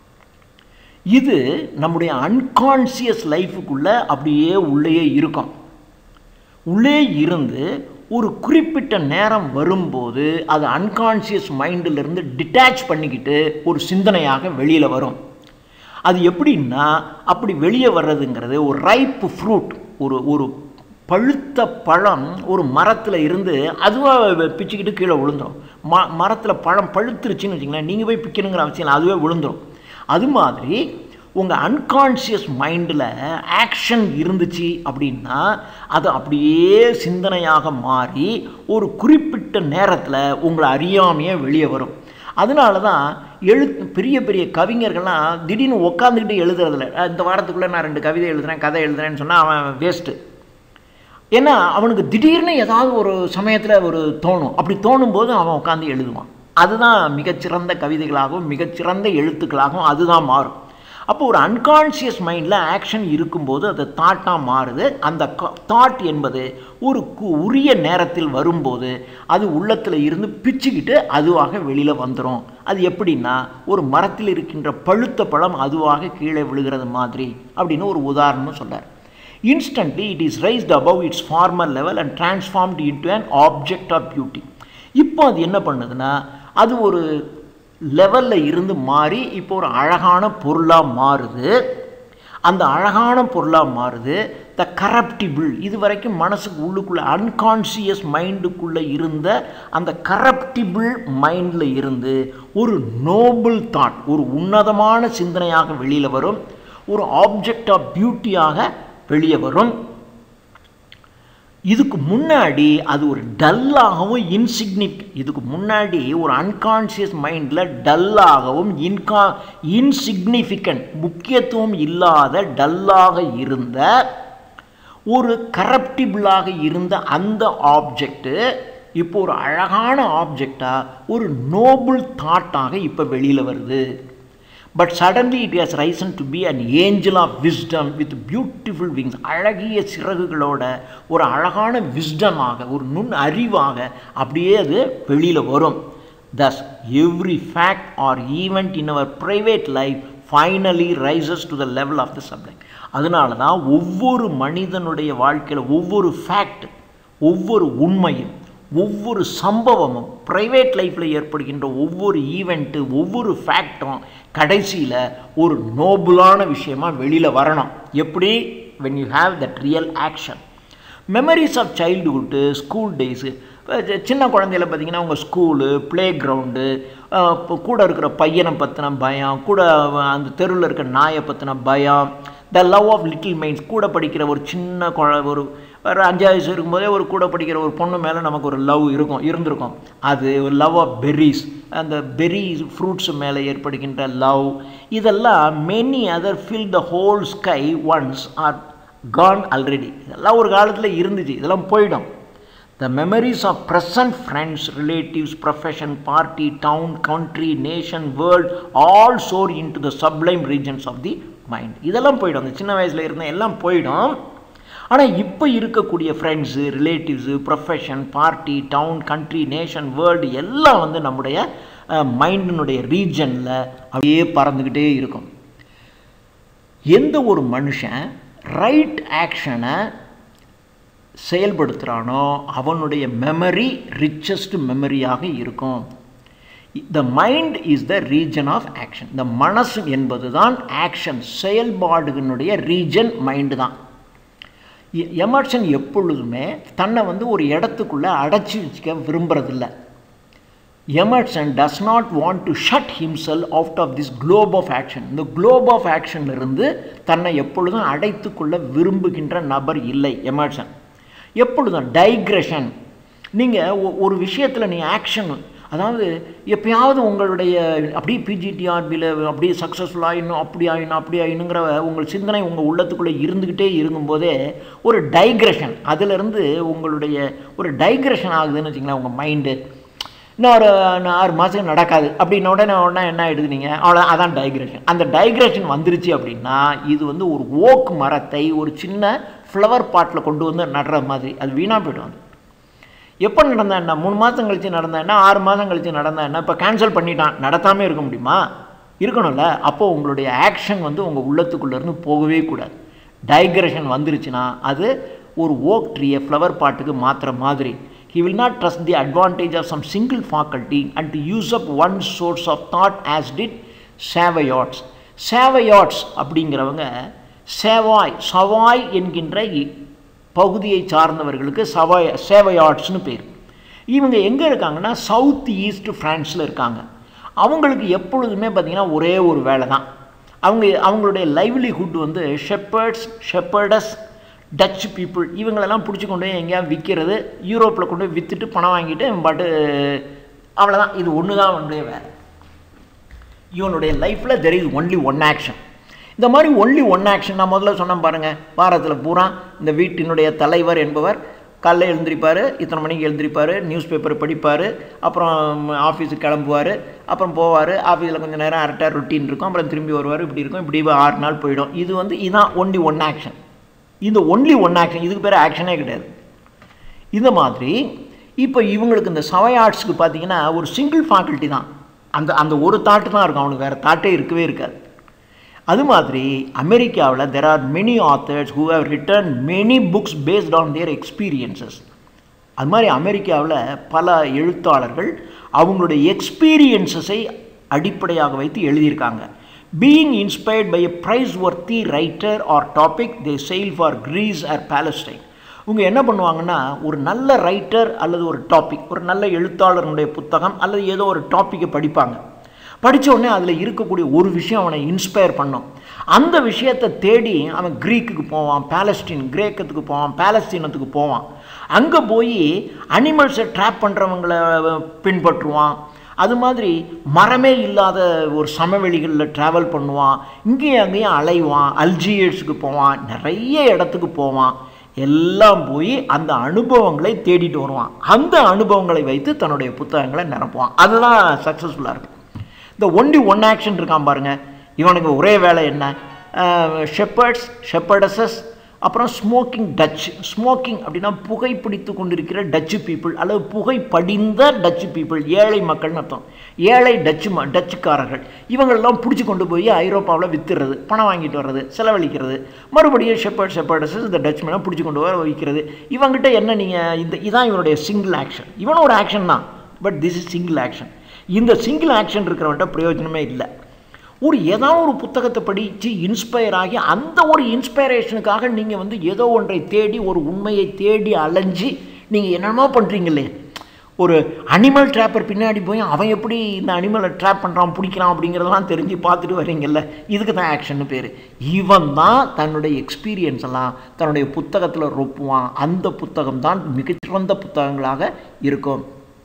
இது நம்முடைய அன்கான்சியஸ் லைஃபுக்குள்ளே அப்படியே உள்ளே இருக்கும். உள்ளே இருந்து ஒரு குறிப்பிட்ட நேரம் வரும்போது அது அன்கான்சியஸ் மைண்டிலிருந்து டிட்டாச் பண்ணிக்கிட்டு ஒரு சிந்தனையாக வெளியில் வரும். அது எப்படின்னா, அப்படி வெளியே வர்றதுங்கிறது ஒரு ரைப் ஃப்ரூட், ஒரு பழுத்த பழம் ஒரு மரத்தில் இருந்து அதுவாக பிச்சுக்கிட்டு கீழே விழுந்துடும். மரத்தில் பழம் பழுத்துருச்சுன்னு வச்சிங்களேன், நீங்கள் போய் பிக்கணுங்கிற அவசியம் இல்லை, அதுவே விழுந்துடும். அது மாதிரி உங்கள் அன்கான்ஷியஸ் மைண்டில் ஆக்ஷன் இருந்துச்சு அப்படின்னா அது அப்படியே சிந்தனையாக மாறி ஒரு குறிப்பிட்ட நேரத்தில் உங்களை அறியாமையே வெளியே வரும். அதனால தான் பெரிய பெரிய கவிஞர்கள்லாம் திடீர்னு உட்காந்துக்கிட்டு எழுதுறதில்ல. இந்த வாரத்துக்குள்ளே நான் 2 கவிதை எழுதுகிறேன், கதை எழுதுறேன்னு சொன்னால் அவன் வேஸ்ட்டு. ஏன்னா அவனுக்கு திடீர்னு ஏதாவது ஒரு சமயத்தில் ஒரு தோணும், அப்படி தோணும்போது அவன் உட்காந்து எழுதுவான். அதுதான் மிகச்சிறந்த கவிதைகளாகவும் மிகச்சிறந்த எழுத்துக்களாகவும் அதுதான் மாறும். அப்போ ஒரு அன்கான்ஷியஸ் மைண்டில் ஆக்ஷன் இருக்கும்போது அது தாட்டாக மாறுது. அந்த தாட் என்பது ஒரு உரிய நேரத்தில் வரும்போது அது உள்ளத்தில் இருந்து பிச்சுக்கிட்டு அதுவாக வெளியில் வந்துடும். அது எப்படின்னா, ஒரு மரத்தில் இருக்கின்ற பழுத்த பழம் அதுவாக கீழே விழுகிறது மாதிரி அப்படின்னு ஒரு உதாரணம் சொல்கிறார். Instantly it is raised above its former level and transformed into an object of beauty. இப்போ அது என்ன பண்ணுதுன்னா, அது ஒரு லெவலில் இருந்து மாறி இப்போ ஒரு அழகான பொருளாக மாறுது. அந்த அழகான பொருளாக மாறுது. த கரப்டிபிள், இது வரைக்கும் மனசுக்கு உள்ளுக்குள்ளே அன்கான்ஷியஸ் மைண்டுக்குள்ளே இருந்த அந்த கரப்டிபிள் மைண்டில் இருந்து ஒரு நோபல் தாட், ஒரு உன்னதமான சிந்தனையாக வெளியில் வரும். ஒரு ஆப்ஜெக்ட் ஆஃப் பியூட்டியாக வெளியே வரும். இதுக்கு முன்னாடி அது ஒரு டல்லாகவும் இதுக்கு முன்னாடி ஒரு அன்கான்ஷியஸ் மைண்டில் டல்லாகவும் இன்சிக்னிஃபிகண்ட், முக்கியத்துவம் இல்லாத டல்லாக இருந்த ஒரு கரப்டிபிளாக இருந்த அந்த ஆப்ஜெக்டு இப்போ ஒரு அழகான ஆப்ஜெக்டாக ஒரு நோபல் தாட்டாக இப்போ வெளியில் வருது. But suddenly it has risen to be an angel of wisdom with beautiful wings. அழகிய சிறகுகளோட ஒரு அழகான விஸ்டமாக, ஒரு நுண் அறிவாக அப்படியே அது வெளியில் வரும். Thus every fact or event in our private life finally rises to the level of the sublime. அதனால தான் ஒவ்வொரு மனிதனுடைய வாழ்க்கையில் ஒவ்வொரு ஃபேக்ட், ஒவ்வொரு உண்மையும், ஒவ்வொரு சம்பவமும் ப்ரைவேட் லைஃப்பில் ஏற்படுகின்ற ஒவ்வொரு ஈவெண்ட்டு ஒவ்வொரு ஃபேக்டும் கடைசியில் ஒரு நோபலான விஷயமாக வெளியில் வரணும். எப்படி? when you have that real action. Memories of childhood, school days, சின்ன குழந்தையில பார்த்தீங்கன்னா உங்கள் ஸ்கூலு, ப்ளே கிரவுண்டு, இப்போ கூட இருக்கிற பையனை பற்றின பயம், கூட அந்த தெருவில் இருக்கிற நாயை பற்றின பயம், the love of little minds, கூட படிக்கிற ஒரு சின்ன ஒரு 5 வயசு இருக்கும்போதே ஒரு கூட படிக்கிற ஒரு பொண்ணு மேலே நமக்கு ஒரு லவ் இருந்திருக்கும். அது லவ் ஆஃப் பெர்ரிஸ், அந்த பெர்ரி ஃப்ரூட்ஸ் மேலே ஏற்படுகின்ற லவ், இதெல்லாம் many other fill the whole sky once are gone already. இதெல்லாம் ஒரு காலத்தில் இருந்துச்சு, இதெல்லாம் போயிடும். The memories of present friends, relatives, profession, party, town, country, nation, world all soar into the sublime regions of the mind. இதெல்லாம் போயிடும். அந்த சின்ன வயசில் இருந்த எல்லாம் போயிடும். ஆனால் இப்போ இருக்கக்கூடிய friends, relatives, profession, party, town, country, nation, world எல்லாம் வந்து நம்முடைய மைண்டினுடைய ரீஜனில் அப்படியே பறந்துக்கிட்டே இருக்கும். எந்த ஒரு மனுஷன் ரைட் ஆக்ஷனை செயல்படுத்துகிறானோ அவனுடைய மெமரி ரிச்சஸ்ட் மெமரியாக இருக்கும். The mind is the region of action. இந்த மனசு என்பது தான் ஆக்ஷன், செயல்பாடுகளுடைய ரீஜன் மைண்டு தான். எமர்சன் எப்பொழுதுமே தன்னை வந்து ஒரு இடத்துக்குள்ளே அடைச்சி வச்சுக்க விரும்புறதில்லை. Emerson does not want to shut himself out of this globe of action. இந்த குளோப் ஆஃப் ஆக்ஷன்லிருந்து தன்னை எப்பொழுதும் அடைத்துக்கொள்ள விரும்புகின்ற நபர் இல்லை எமர்சன். எப்பொழுதும் டைக்ரெஷன். நீங்கள் ஒரு விஷயத்தில் நீங்கள் ஆக்ஷன், அதாவது எப்பயாவது உங்களுடைய அப்படியே பிஜிடிஆர்பியில் அப்படியே சக்ஸஸ்ஃபுல் ஆகிடணும், அப்படி ஆகினுங்கிற உங்கள் சிந்தனை உங்கள் உள்ளத்துக்குள்ளே இருந்துக்கிட்டே இருக்கும்போதே ஒரு டைக்ரெஷன், அதிலிருந்து உங்களுடைய ஒரு டைக்ரெஷன் ஆகுதுன்னு வச்சிங்களேன். உங்கள் மைண்டு இன்னும் ஒரு 6 மாதத்துக்கு நடக்காது அப்படின்ன உடனே என்ன ஆகிடுது, நீங்கள் அவ்வளோ, அதான் டைக்ரெஷன். அந்த டைக்ரெஷன் வந்துருச்சு அப்படின்னா இது வந்து ஒரு ஓக் மரத்தை ஒரு சின்ன ஃப்ளவர் பாட்டில் கொண்டு வந்து நடுற மாதிரி, அது வீணாக போய்ட்டு வந்து. எப்போ நடந்தா என்ன, 3 மாதம் கழித்து நடந்தா என்ன, 6 மாதம் கழித்து நடந்தா என்ன, இப்போ கேன்சல் பண்ணிட்டான், நடத்தாமல் இருக்க முடியுமா? இருக்கணும்ல. அப்போது உங்களுடைய ஆக்ஷன் வந்து உங்கள் உள்ளத்துக்குள்ளேருந்து போகவே கூடாது. டைக்ரெஷன் வந்துருச்சுன்னா அது ஒரு ஓக் ட்ரீயை ஃப்ளவர் பாட்டுக்கு மாற்றுற மாதிரி. He will not trust the advantage of some single faculty and to use up one source of thought as did Savoyards. Savoyards அப்படிங்கிறவங்க சவாய் என்கின்ற பகுதியை சார்ந்தவர்களுக்கு சேவையார்ட்ஸ்னு பேர். இவங்க எங்கே இருக்காங்கன்னா சவுத் ஈஸ்ட் ஃப்ரான்ஸில் இருக்காங்க. அவங்களுக்கு எப்பொழுதுமே பார்த்திங்கன்னா ஒரே ஒரு வேலை தான். அவங்களுடைய லைவ்லிஹுட் வந்து ஷெப்பர்டஸ் டச் பீப்புள், இவங்களெல்லாம் பிடிச்சி கொண்டு போய் எங்கேயாவது விற்கிறது, யூரோப்பில் கொண்டு போய் விற்றுட்டு பணம் வாங்கிட்டு பாட்டு அவ்வளோதான். இது ஒன்று தான் அவனுடைய வேலை. இவனுடைய லைஃப்பில் there is only one action. இந்த மாதிரி ஒன்லி ஒன் ஆக்ஷன் நான் முதல்ல சொன்னேன் பாருங்கள். வாரத்தில் பூரா இந்த வீட்டினுடைய தலைவர் என்பவர் காலைல எழுந்திரிப்பார், இத்தனை மணிக்கு எழுந்திரிப்பார், நியூஸ் பேப்பர் படிப்பார், அப்புறம் ஆஃபீஸுக்கு கிளம்புவார், அப்புறம் போவார், ஆஃபீஸில் கொஞ்சம் நேரம் அரட்டை ரொட்டீன் இருக்கும், அப்புறம் திரும்பி வருவார், இப்படி இருக்கும். இப்படி 6 நாள் போயிடும். இது வந்து இதுதான் ஒன்லி ஒன் ஆக்ஷன். இந்த ஒன்லி ஒன் ஆக்ஷன், இதுக்கு பேர் ஆக்ஷனே கிடையாது. இந்த மாதிரி இப்போ இவங்களுக்கு இந்த சவையார்ட்ஸுக்கு பார்த்தீங்கன்னா ஒரு சிங்கிள் ஃபேக்கல்ட்டி தான், அந்த ஒரு தாட்டு தான் இருக்கும், அவனுக்கு வேறு தாட்டே இருக்கவே இருக்காது. அது மாதிரி அமெரிக்காவில் there are many authors who have written many books based on their experiences. அது மாதிரி அமெரிக்காவில் பல எழுத்தாளர்கள் அவங்களுடைய எக்ஸ்பீரியன்ஸஸை அடிப்படையாக வைத்து எழுதியிருக்காங்க. Being inspired by a prize-worthy writer or topic, they sail for Greece or Palestine. இவங்க என்ன பண்ணுவாங்கன்னா ஒரு நல்ல ரைட்டர் அல்லது ஒரு டாபிக், ஒரு நல்ல எழுத்தாளருடைய புத்தகம் அல்லது ஏதோ ஒரு டாப்பிக்கை படிப்பாங்க. படித்த உடனே அதில் இருக்கக்கூடிய ஒரு விஷயம் அவனை இன்ஸ்பயர் பண்ணும். அந்த விஷயத்தை தேடி அவன் கிரீக்குக்கு போவான், கிரேக்கத்துக்கு போவான், பாலஸ்தீனத்துக்கு போவான். அங்கே போய் அனிமல்ஸை ட்ராப் பண்ணுறவங்களை பின்பற்றுவான். அது மாதிரி மரமே இல்லாத ஒரு சமவெளிகளில் ட்ராவல் பண்ணுவான். இங்கேயும் அங்கேயும் அலைவான், அல்ஜியர்ஸுக்கு போவான், நிறைய இடத்துக்கு போவான். எல்லாம் போய் அந்த அனுபவங்களை தேடிட்டு வருவான். அந்த அனுபவங்களை வைத்து தன்னுடைய புத்தகங்களை நிரப்புவான். அதுதான் சக்ஸஸ்ஃபுல்லாக இருக்கும். இந்த ஒன்லி ஒன் ஆக்ஷன் இருக்கான் பாருங்கள். இவனுக்கு ஒரே வேலை என்ன, ஷெப்பர்டஸஸ் அப்புறம் ஸ்மோக்கிங் டச். ஸ்மோக்கிங் அப்படின்னா புகைப்பிடித்து கொண்டிருக்கிற டச்சு பீப்புள் அல்லது புகைப்படிந்த டச்சு பீப்புள், ஏழை மக்கள்னு அர்த்தம். ஏழை டச்சுக்காரர்கள் இவங்களெல்லாம் பிடிச்சி கொண்டு போய் ஐரோப்பாவில் விற்றுறது, பணம் வாங்கிட்டு வர்றது, செலவழிக்கிறது. மறுபடியும் ஷெப்பர்டஸ் இந்த டச்மேனை பிடிச்சி கொண்டு வர வைக்கிறது. இவங்ககிட்ட என்ன நீங்கள் இதான் இவனுடைய சிங்கிள் ஆக்ஷன். இவனும் ஒரு ஆக்ஷன் தான், but this is single action. இந்த சிங்கிள் ஆக்ஷன் இருக்கிறவன்ட்ட பிரயோஜனமே இல்லை. ஏதாவது ஒரு புத்தகத்தை படித்து இன்ஸ்பயர் ஆகி அந்த ஒரு இன்ஸ்பைரேஷனுக்காக நீங்கள் ஏதோ ஒன்றை தேடி ஒரு உண்மையை தேடி அலைஞ்சி நீங்கள் என்னென்னமோ பண்ணுறீங்களே. ஒரு அனிமல் ட்ராப்பர் பின்னாடி போய் அவன் எப்படி இந்த அனிமலை ட்ராப் பண்ணுறான் பிடிக்கிறான் அப்படிங்கிறதெல்லாம் தெரிஞ்சு பார்த்துட்டு வரீங்கல்ல, இதுக்கு தான் ஆக்ஷன்னு பேர். இவன் தான் தன்னுடைய எக்ஸ்பீரியன்ஸ் எல்லாம் தன்னுடைய புத்தகத்தில் ரொப்புவான். அந்த புத்தகம் தான் மிகச்சிறந்த புத்தகங்களாக இருக்கும்.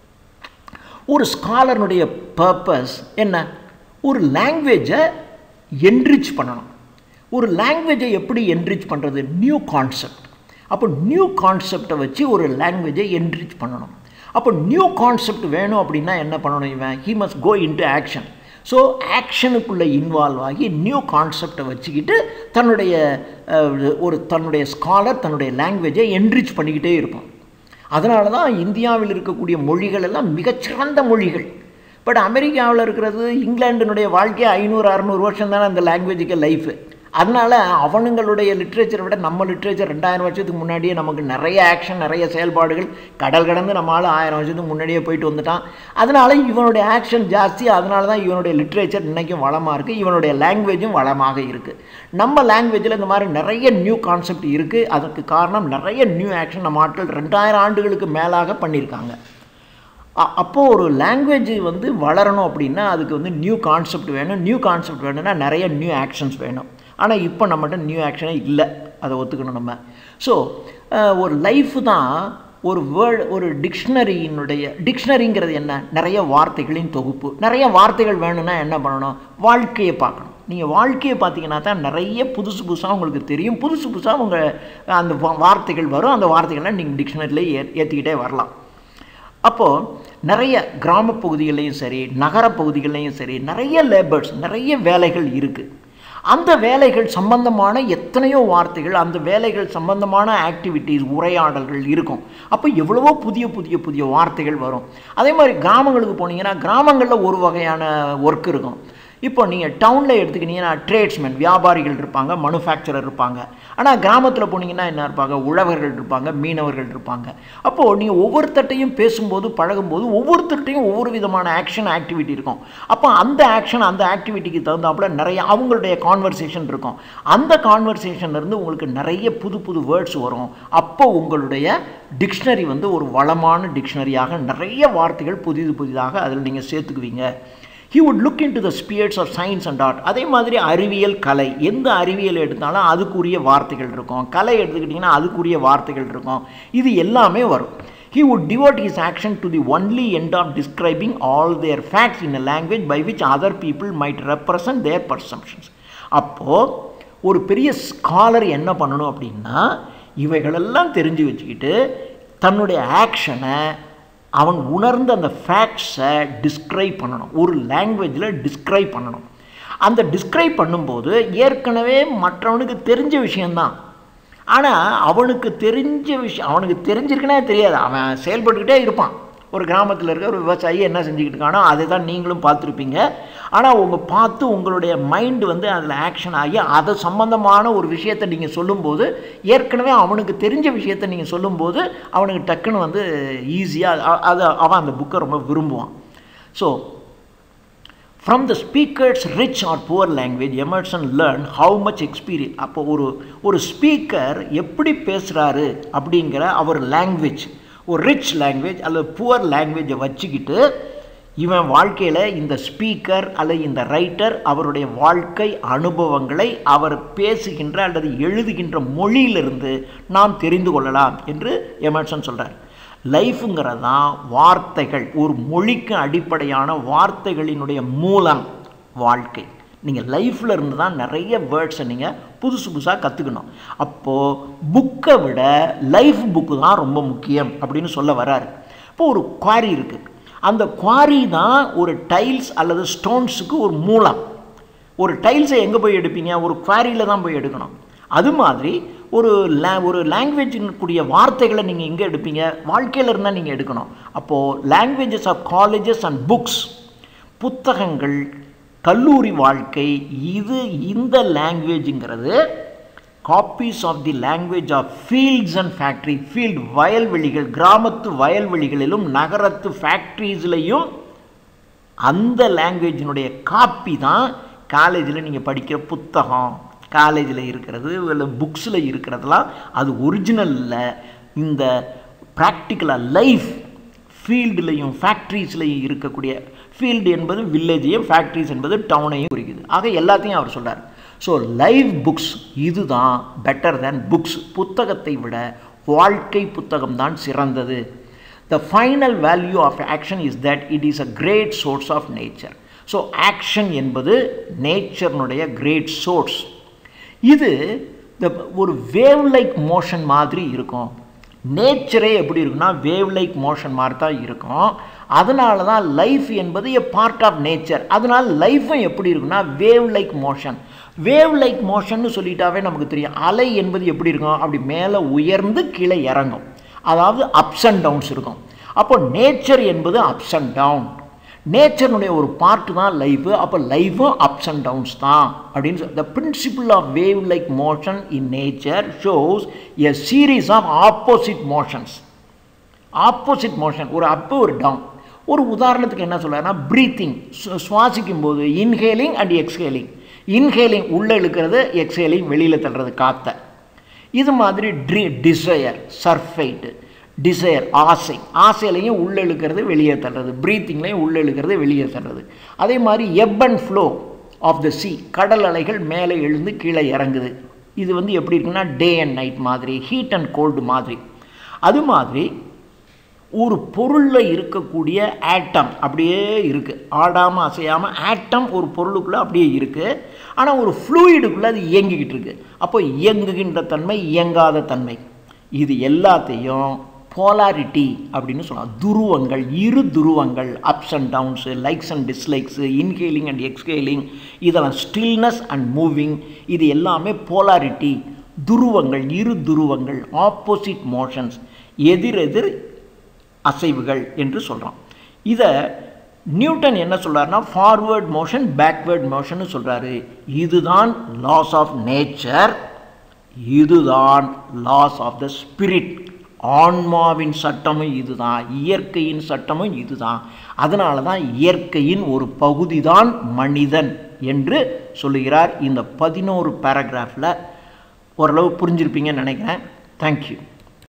ஒரு ஸ்காலருடைய பர்பஸ் என்ன? ஒரு லாங்குவேஜை என்ரிச் பண்ணணும். ஒரு லாங்குவேஜை எப்படி என்ரிச் பண்ணுறது? New concept. அப்போ நியூ கான்செப்டை வச்சு ஒரு லாங்குவேஜை என்ரிச் பண்ணணும். அப்போ நியூ கான்செப்ட் வேணும் அப்படின்னா என்ன பண்ணணும்? இவன் he must go into action. So ஆக்ஷனுக்குள்ளே இன்வால்வ் ஆகி நியூ கான்செப்டை வச்சுக்கிட்டு தன்னுடைய ஸ்காலர் தன்னுடைய லாங்குவேஜை என்ரிச் பண்ணிக்கிட்டே இருப்பான். அதனால தான் இந்தியாவில் இருக்கக்கூடிய மொழிகள் எல்லாம் மிகச்சிறந்த மொழிகள். பட் அமெரிக்காவில் இருக்கிறது, இங்கிலாண்டினுடைய வாழ்க்கையை 500-600 வருஷம் தானே அந்த லாங்குவேஜுக்கு லைஃபு. அதனால் அவனுங்களுடைய லிட்ரேச்சரை விட நம்ம லிட்ரேச்சர் 2000 வருஷத்துக்கு முன்னாடியே நமக்கு நிறைய ஆக்ஷன், நிறைய செயல்பாடுகள், கடல் கடந்து நம்மளால் 1000 வருஷத்துக்கு முன்னாடியே போயிட்டு வந்துட்டான். அதனால் இவனுடைய ஆக்ஷன் ஜாஸ்தி. அதனால தான் இவனுடைய லிட்ரேச்சர் இன்றைக்கும் வளமாக இருக்குது, இவனுடைய லாங்குவேஜும் வளமாக இருக்குது. நம்ம லாங்குவேஜில் இந்த மாதிரி நிறைய நியூ கான்செப்ட் இருக்குது. அதுக்கு காரணம் நிறைய நியூ ஆக்ஷன் நம்ம ஆட்கள் 2000 ஆண்டுகளுக்கு மேலாக பண்ணியிருக்காங்க. அப்போது ஒரு லாங்குவேஜ் வளரணும் அப்படின்னா அதுக்கு நியூ கான்செப்ட் வேணும். நியூ கான்செப்ட் வேணும்னா நிறைய நியூ ஆக்ஷன்ஸ் வேணும். ஆனால் இப்போ நம்மகிட்ட நியூ ஆக்ஷனே இல்லை, அதை ஒத்துக்கணும் நம்ம. ஸோ ஒரு லைஃப் தான் ஒரு டிக்ஷனரிங்கிறது என்ன? நிறைய வார்த்தைகளின் தொகுப்பு. நிறைய வார்த்தைகள் வேணும்னா என்ன பண்ணணும்? வாழ்க்கையை பார்க்கணும். நீங்கள் வாழ்க்கையை பார்த்தீங்கன்னா தான் நிறைய புதுசு புதுசாக உங்களுக்கு தெரியும். புதுசு புதுசாக உங்கள் அந்த வார்த்தைகள் வரும். அந்த வார்த்தைகள்லாம் நீங்கள் டிக்ஷனரியில் ஏற்றிக்கிட்டே வரலாம். அப்போது நிறைய கிராம பகுதிகள்லையும் சரி, நகரப்பகுதிகள்லையும் சரி, நிறைய லேபர்ஸ், நிறைய வேலைகள் இருக்குது. அந்த வேலைகள் சம்பந்தமான எத்தனையோ வார்த்தைகள், அந்த வேலைகள் சம்பந்தமான ஆக்டிவிட்டீஸ், உரையாடல்கள் இருக்கும். அப்போ எவ்வளவோ புதிய புதிய புதிய வார்த்தைகள் வரும். அதே மாதிரி கிராமங்களுக்கு போனீங்கன்னா கிராமங்களில் ஒரு வகையான ஒர்க் இருக்கும். இப்போ நீங்கள் டவுனில் எடுத்துக்கிட்டிங்கன்னா ட்ரேட்ஸ்மேன், வியாபாரிகள் இருப்பாங்க, மனுஃபேக்சரர் இருப்பாங்க. ஆனால் கிராமத்தில் போனீங்கன்னா என்ன இருப்பாங்க? உழவர்கள் இருப்பாங்க, மீனவர்கள் இருப்பாங்க. அப்போது நீங்கள் ஒவ்வொருத்தட்டையும் பேசும்போது, பழகும்போது ஒவ்வொருத்தட்டையும் ஒவ்வொரு விதமான ஆக்ஷன், ஆக்டிவிட்டி இருக்கும். அப்போ அந்த ஆக்ஷன், அந்த ஆக்டிவிட்டிக்கு தகுந்தாப்புல நிறைய அவங்களுடைய கான்வர்சேஷன் இருக்கும். அந்த கான்வர்சேஷன்லேருந்து உங்களுக்கு நிறைய புது புது வேர்ட்ஸ் வரும். அப்போ உங்களுடைய டிக்ஷனரி ஒரு வளமான டிக்ஷனரியாக நிறைய வார்த்தைகள் புதிதாக அதில் நீங்கள் சேர்த்துக்குவீங்க. He would look into the spheres of science and art. அதே மாதிரி அறிவியல், கலை, எந்த அறிவியல் எடுத்தாலும் அதுக்குரிய வார்த்தைகள் இருக்கும். கலை எடுத்துக்கிட்டிங்கன்னா அதுக்குரிய வார்த்தைகள் இருக்கும். இது எல்லாமே வரும். He would devote his action to the only end of describing all their facts in a language by which other people might represent their perceptions. அப்போது ஒரு பெரிய ஸ்காலர் என்ன பண்ணணும் அப்படின்னா இவைகளெல்லாம் தெரிஞ்சு வச்சுக்கிட்டு தன்னுடைய ஆக்ஷனை அவன் உணர்ந்த அந்த ஃபேக்ட்ஸை டிஸ்கிரைப் பண்ணணும். ஒரு லாங்குவேஜில் டிஸ்கிரைப் பண்ணணும். அந்த டிஸ்கிரைப் பண்ணும்போது ஏற்கனவே மற்றவனுக்கு தெரிஞ்ச விஷயந்தான். ஆனால் அவனுக்கு தெரிஞ்சிருக்குன்னே தெரியாது. அவன் செயல்பட்டுக்கிட்டே இருப்பான். ஒரு கிராமத்தில் இருக்க ஒரு விவசாயி என்ன செஞ்சுக்கிட்டு இருக்கானோ அதை தான் நீங்களும் பார்த்துருப்பீங்க. ஆனால் உங்களுடைய மைண்டு அதில் ஆக்ஷன் ஆகி அதை சம்பந்தமான ஒரு விஷயத்தை நீங்கள் சொல்லும்போது ஏற்கனவே அவனுக்கு தெரிஞ்ச விஷயத்தை நீங்கள் சொல்லும்போது அவனுக்கு டக்குன்னு ஈஸியாக அவன் அந்த புக்கை ரொம்ப விரும்புவான். So from the speaker's rich or poor language, Emerson learned how much experience. அப்போ ஒரு ஸ்பீக்கர் எப்படி பேசுகிறாரு அப்படிங்கிற அவர் லாங்குவேஜ், ஒரு ரிச் லாங்குவேஜ் அல்லது புவர் லாங்குவேஜை வச்சுக்கிட்டு இவன் வாழ்க்கையில் இந்த ஸ்பீக்கர் அல்லது இந்த ரைட்டர் அவருடைய வாழ்க்கை அனுபவங்களை அவர் பேசுகின்ற அல்லது எழுதுகின்ற மொழியிலிருந்து நாம் தெரிந்து கொள்ளலாம் என்று எமர்சன் சொல்கிறார். லைஃபுங்கிறது தான் வார்த்தைகள், ஒரு மொழிக்கு அடிப்படையான வார்த்தைகளினுடைய மூலம் வாழ்க்கை. நீங்கள் லைஃப்பில் இருந்து தான் நிறைய வேர்ட்ஸை நீங்கள் புதுசாக கற்றுக்கணும். அப்போது புக்கை விட லைஃப் புக்கு தான் ரொம்ப முக்கியம் அப்படின்னு சொல்ல வர்றாரு. இப்போது ஒரு குவாரி இருக்குது. அந்த குவாரி தான் ஒரு டைல்ஸ் அல்லது ஸ்டோன்ஸுக்கு ஒரு மூலம். ஒரு டைல்ஸை எங்கே போய் எடுப்பீங்க? ஒரு குவாரியில் தான் போய் எடுக்கணும். அது மாதிரி ஒரு லாங்குவேஜினுக்குரிய வார்த்தைகளை நீங்கள் எங்கே எடுப்பீங்க? வாழ்க்கையில் இருந்தால் நீங்கள் எடுக்கணும். அப்போது languages of colleges and books, புத்தகங்கள், கல்லூரி வாழ்க்கை, இந்த லாங்குவேஜுங்கிறது copies of the language of fields and factory. Field வயல்வெளிகள், கிராமத்து வயல்வெளிகளிலும் நகரத்து ஃபேக்ட்ரிஸ்லையும் அந்த லாங்குவேஜினுடைய காப்பி தான் காலேஜில் நீங்கள் படிக்கிற புத்தகம். காலேஜில் இருக்கிறது இல்லை புக்ஸில் இருக்கிறதெல்லாம் அது ஒரிஜினல் இல்லை. இந்த ப்ராக்டிக்கலாக லைஃப் ஃபீல்டுலையும் ஃபேக்ட்ரிஸ்லையும் இருக்கக்கூடிய, ஃபீல்டு என்பது வில்லேஜையும், ஃபேக்ட்ரிஸ் என்பது டவுனையும் குறிக்குது. ஆக எல்லாத்தையும் அவர் சொல்கிறார். ஸோ லைவ் புக்ஸ் இதுதான் பெட்டர் தேன் புக்ஸ். புத்தகத்தை விட வாழ்க்கை புத்தகம் தான் சிறந்தது. The final value of action is that it is a great source of nature. So action என்பது நேச்சர்னுடைய great source. இது ஒரு வேவ் லைக் மோஷன் மாதிரி இருக்கும். நேச்சரே எப்படி இருக்குன்னா வேவ் லைக் மோஷன் மாதிரி தான் இருக்கும். அதனால தான் லைஃப் என்பது எ பார்ட் ஆஃப் நேச்சர். அதனால லைஃப்பும் எப்படி இருக்குன்னா wave like motion. Wave like மோஷன்னு சொல்லிட்டாவே நமக்கு தெரியும். அலை என்பது எப்படி இருக்கும்? அப்படி மேலே உயர்ந்து கீழே இறங்கும். அதாவது அப்ஸ் அண்ட் டவுன்ஸ் இருக்கும். அப்போ நேச்சர் என்பது அப்ஸ் அண்ட் டவுன். நேச்சருடைய ஒரு பார்ட்டு தான் லைஃபு. அப்போ லைஃபும் அப்ஸ் அண்ட் டவுன்ஸ் தான் அப்படின்னு சொல்லி, the principle of wave like motion in nature shows a series of opposite motions. Opposite motion, ஒரு அப்பு ஒரு டவுன். ஒரு உதாரணத்துக்கு என்ன சொல்கிறாருன்னா ப்ரீத்திங், சுவாசிக்கும் போது இன்ஹேலிங் அண்ட் எக்ஸ்ஹேலிங். இன்ஹேலிங் உள்ளே இழுக்கிறது, எக்ஸ்ஹேலிங் வெளியில் தள்ளுறது காற்றை. இது மாதிரி டிசையர், சர்ஃபைட்டு, டிசையர் ஆசை, ஆசையிலையும் உள்ளே இழுக்கிறது வெளியே தள்ளுறது, ப்ரீத்திங்லையும் உள்ளே இழுக்கிறது வெளியே தள்ளுறது. அதே மாதிரி ebb and flow of the sea, கடல் அலைகள் மேலே எழுந்து கீழே இறங்குது. இது எப்படி இருக்குன்னா டே அண்ட் நைட் மாதிரி, ஹீட் அண்ட் கோல்டு மாதிரி. அது மாதிரி ஒரு பொருளில் இருக்கக்கூடிய ஆட்டம் அப்படியே இருக்குது, ஆடாமல் அசையாமல் ஆட்டம் ஒரு பொருளுக்குள்ளே அப்படியே இருக்குது. ஆனால் ஒரு ஃப்ளூயிடுக்குள்ளே அது இயங்கிக்கிட்டு இருக்குது. அப்போ இயங்குகின்ற தன்மை, இயங்காத தன்மை, இது எல்லாத்தையும் போலாரிட்டி அப்படின்னு சொல்லலாம். துருவங்கள், இரு துருவங்கள், ups and downs, likes and dislikes, inhaling and exhaling, இதெல்லாம் ஸ்டில்னஸ் அண்ட் மூவிங், இது எல்லாமே போலாரிட்டி, துருவங்கள், இரு துருவங்கள், ஆப்போசிட் மோஷன்ஸ், எதிரெதிர் அசைவுகள் என்று சொல்கிறோம். இதை நியூட்டன் என்ன சொல்கிறாருன்னா ஃபார்வேர்ட் மோஷன், பேக்வேர்ட் மோஷன் சொல்கிறாரு. இதுதான் லாஸ் ஆஃப் நேச்சர், இதுதான் லாஸ் ஆஃப் த ஸ்பிரிட். ஆன்மாவின் சட்டமும் இதுதான், இயற்கையின் சட்டமும் இதுதான். அதனால தான் இயற்கையின் ஒரு பகுதி தான் மனிதன் என்று சொல்லுகிறார். இந்த 11 பேராகிராஃபில் ஓரளவு புரிஞ்சிருப்பீங்கன்னு நினைக்கிறேன். தேங்க்யூ.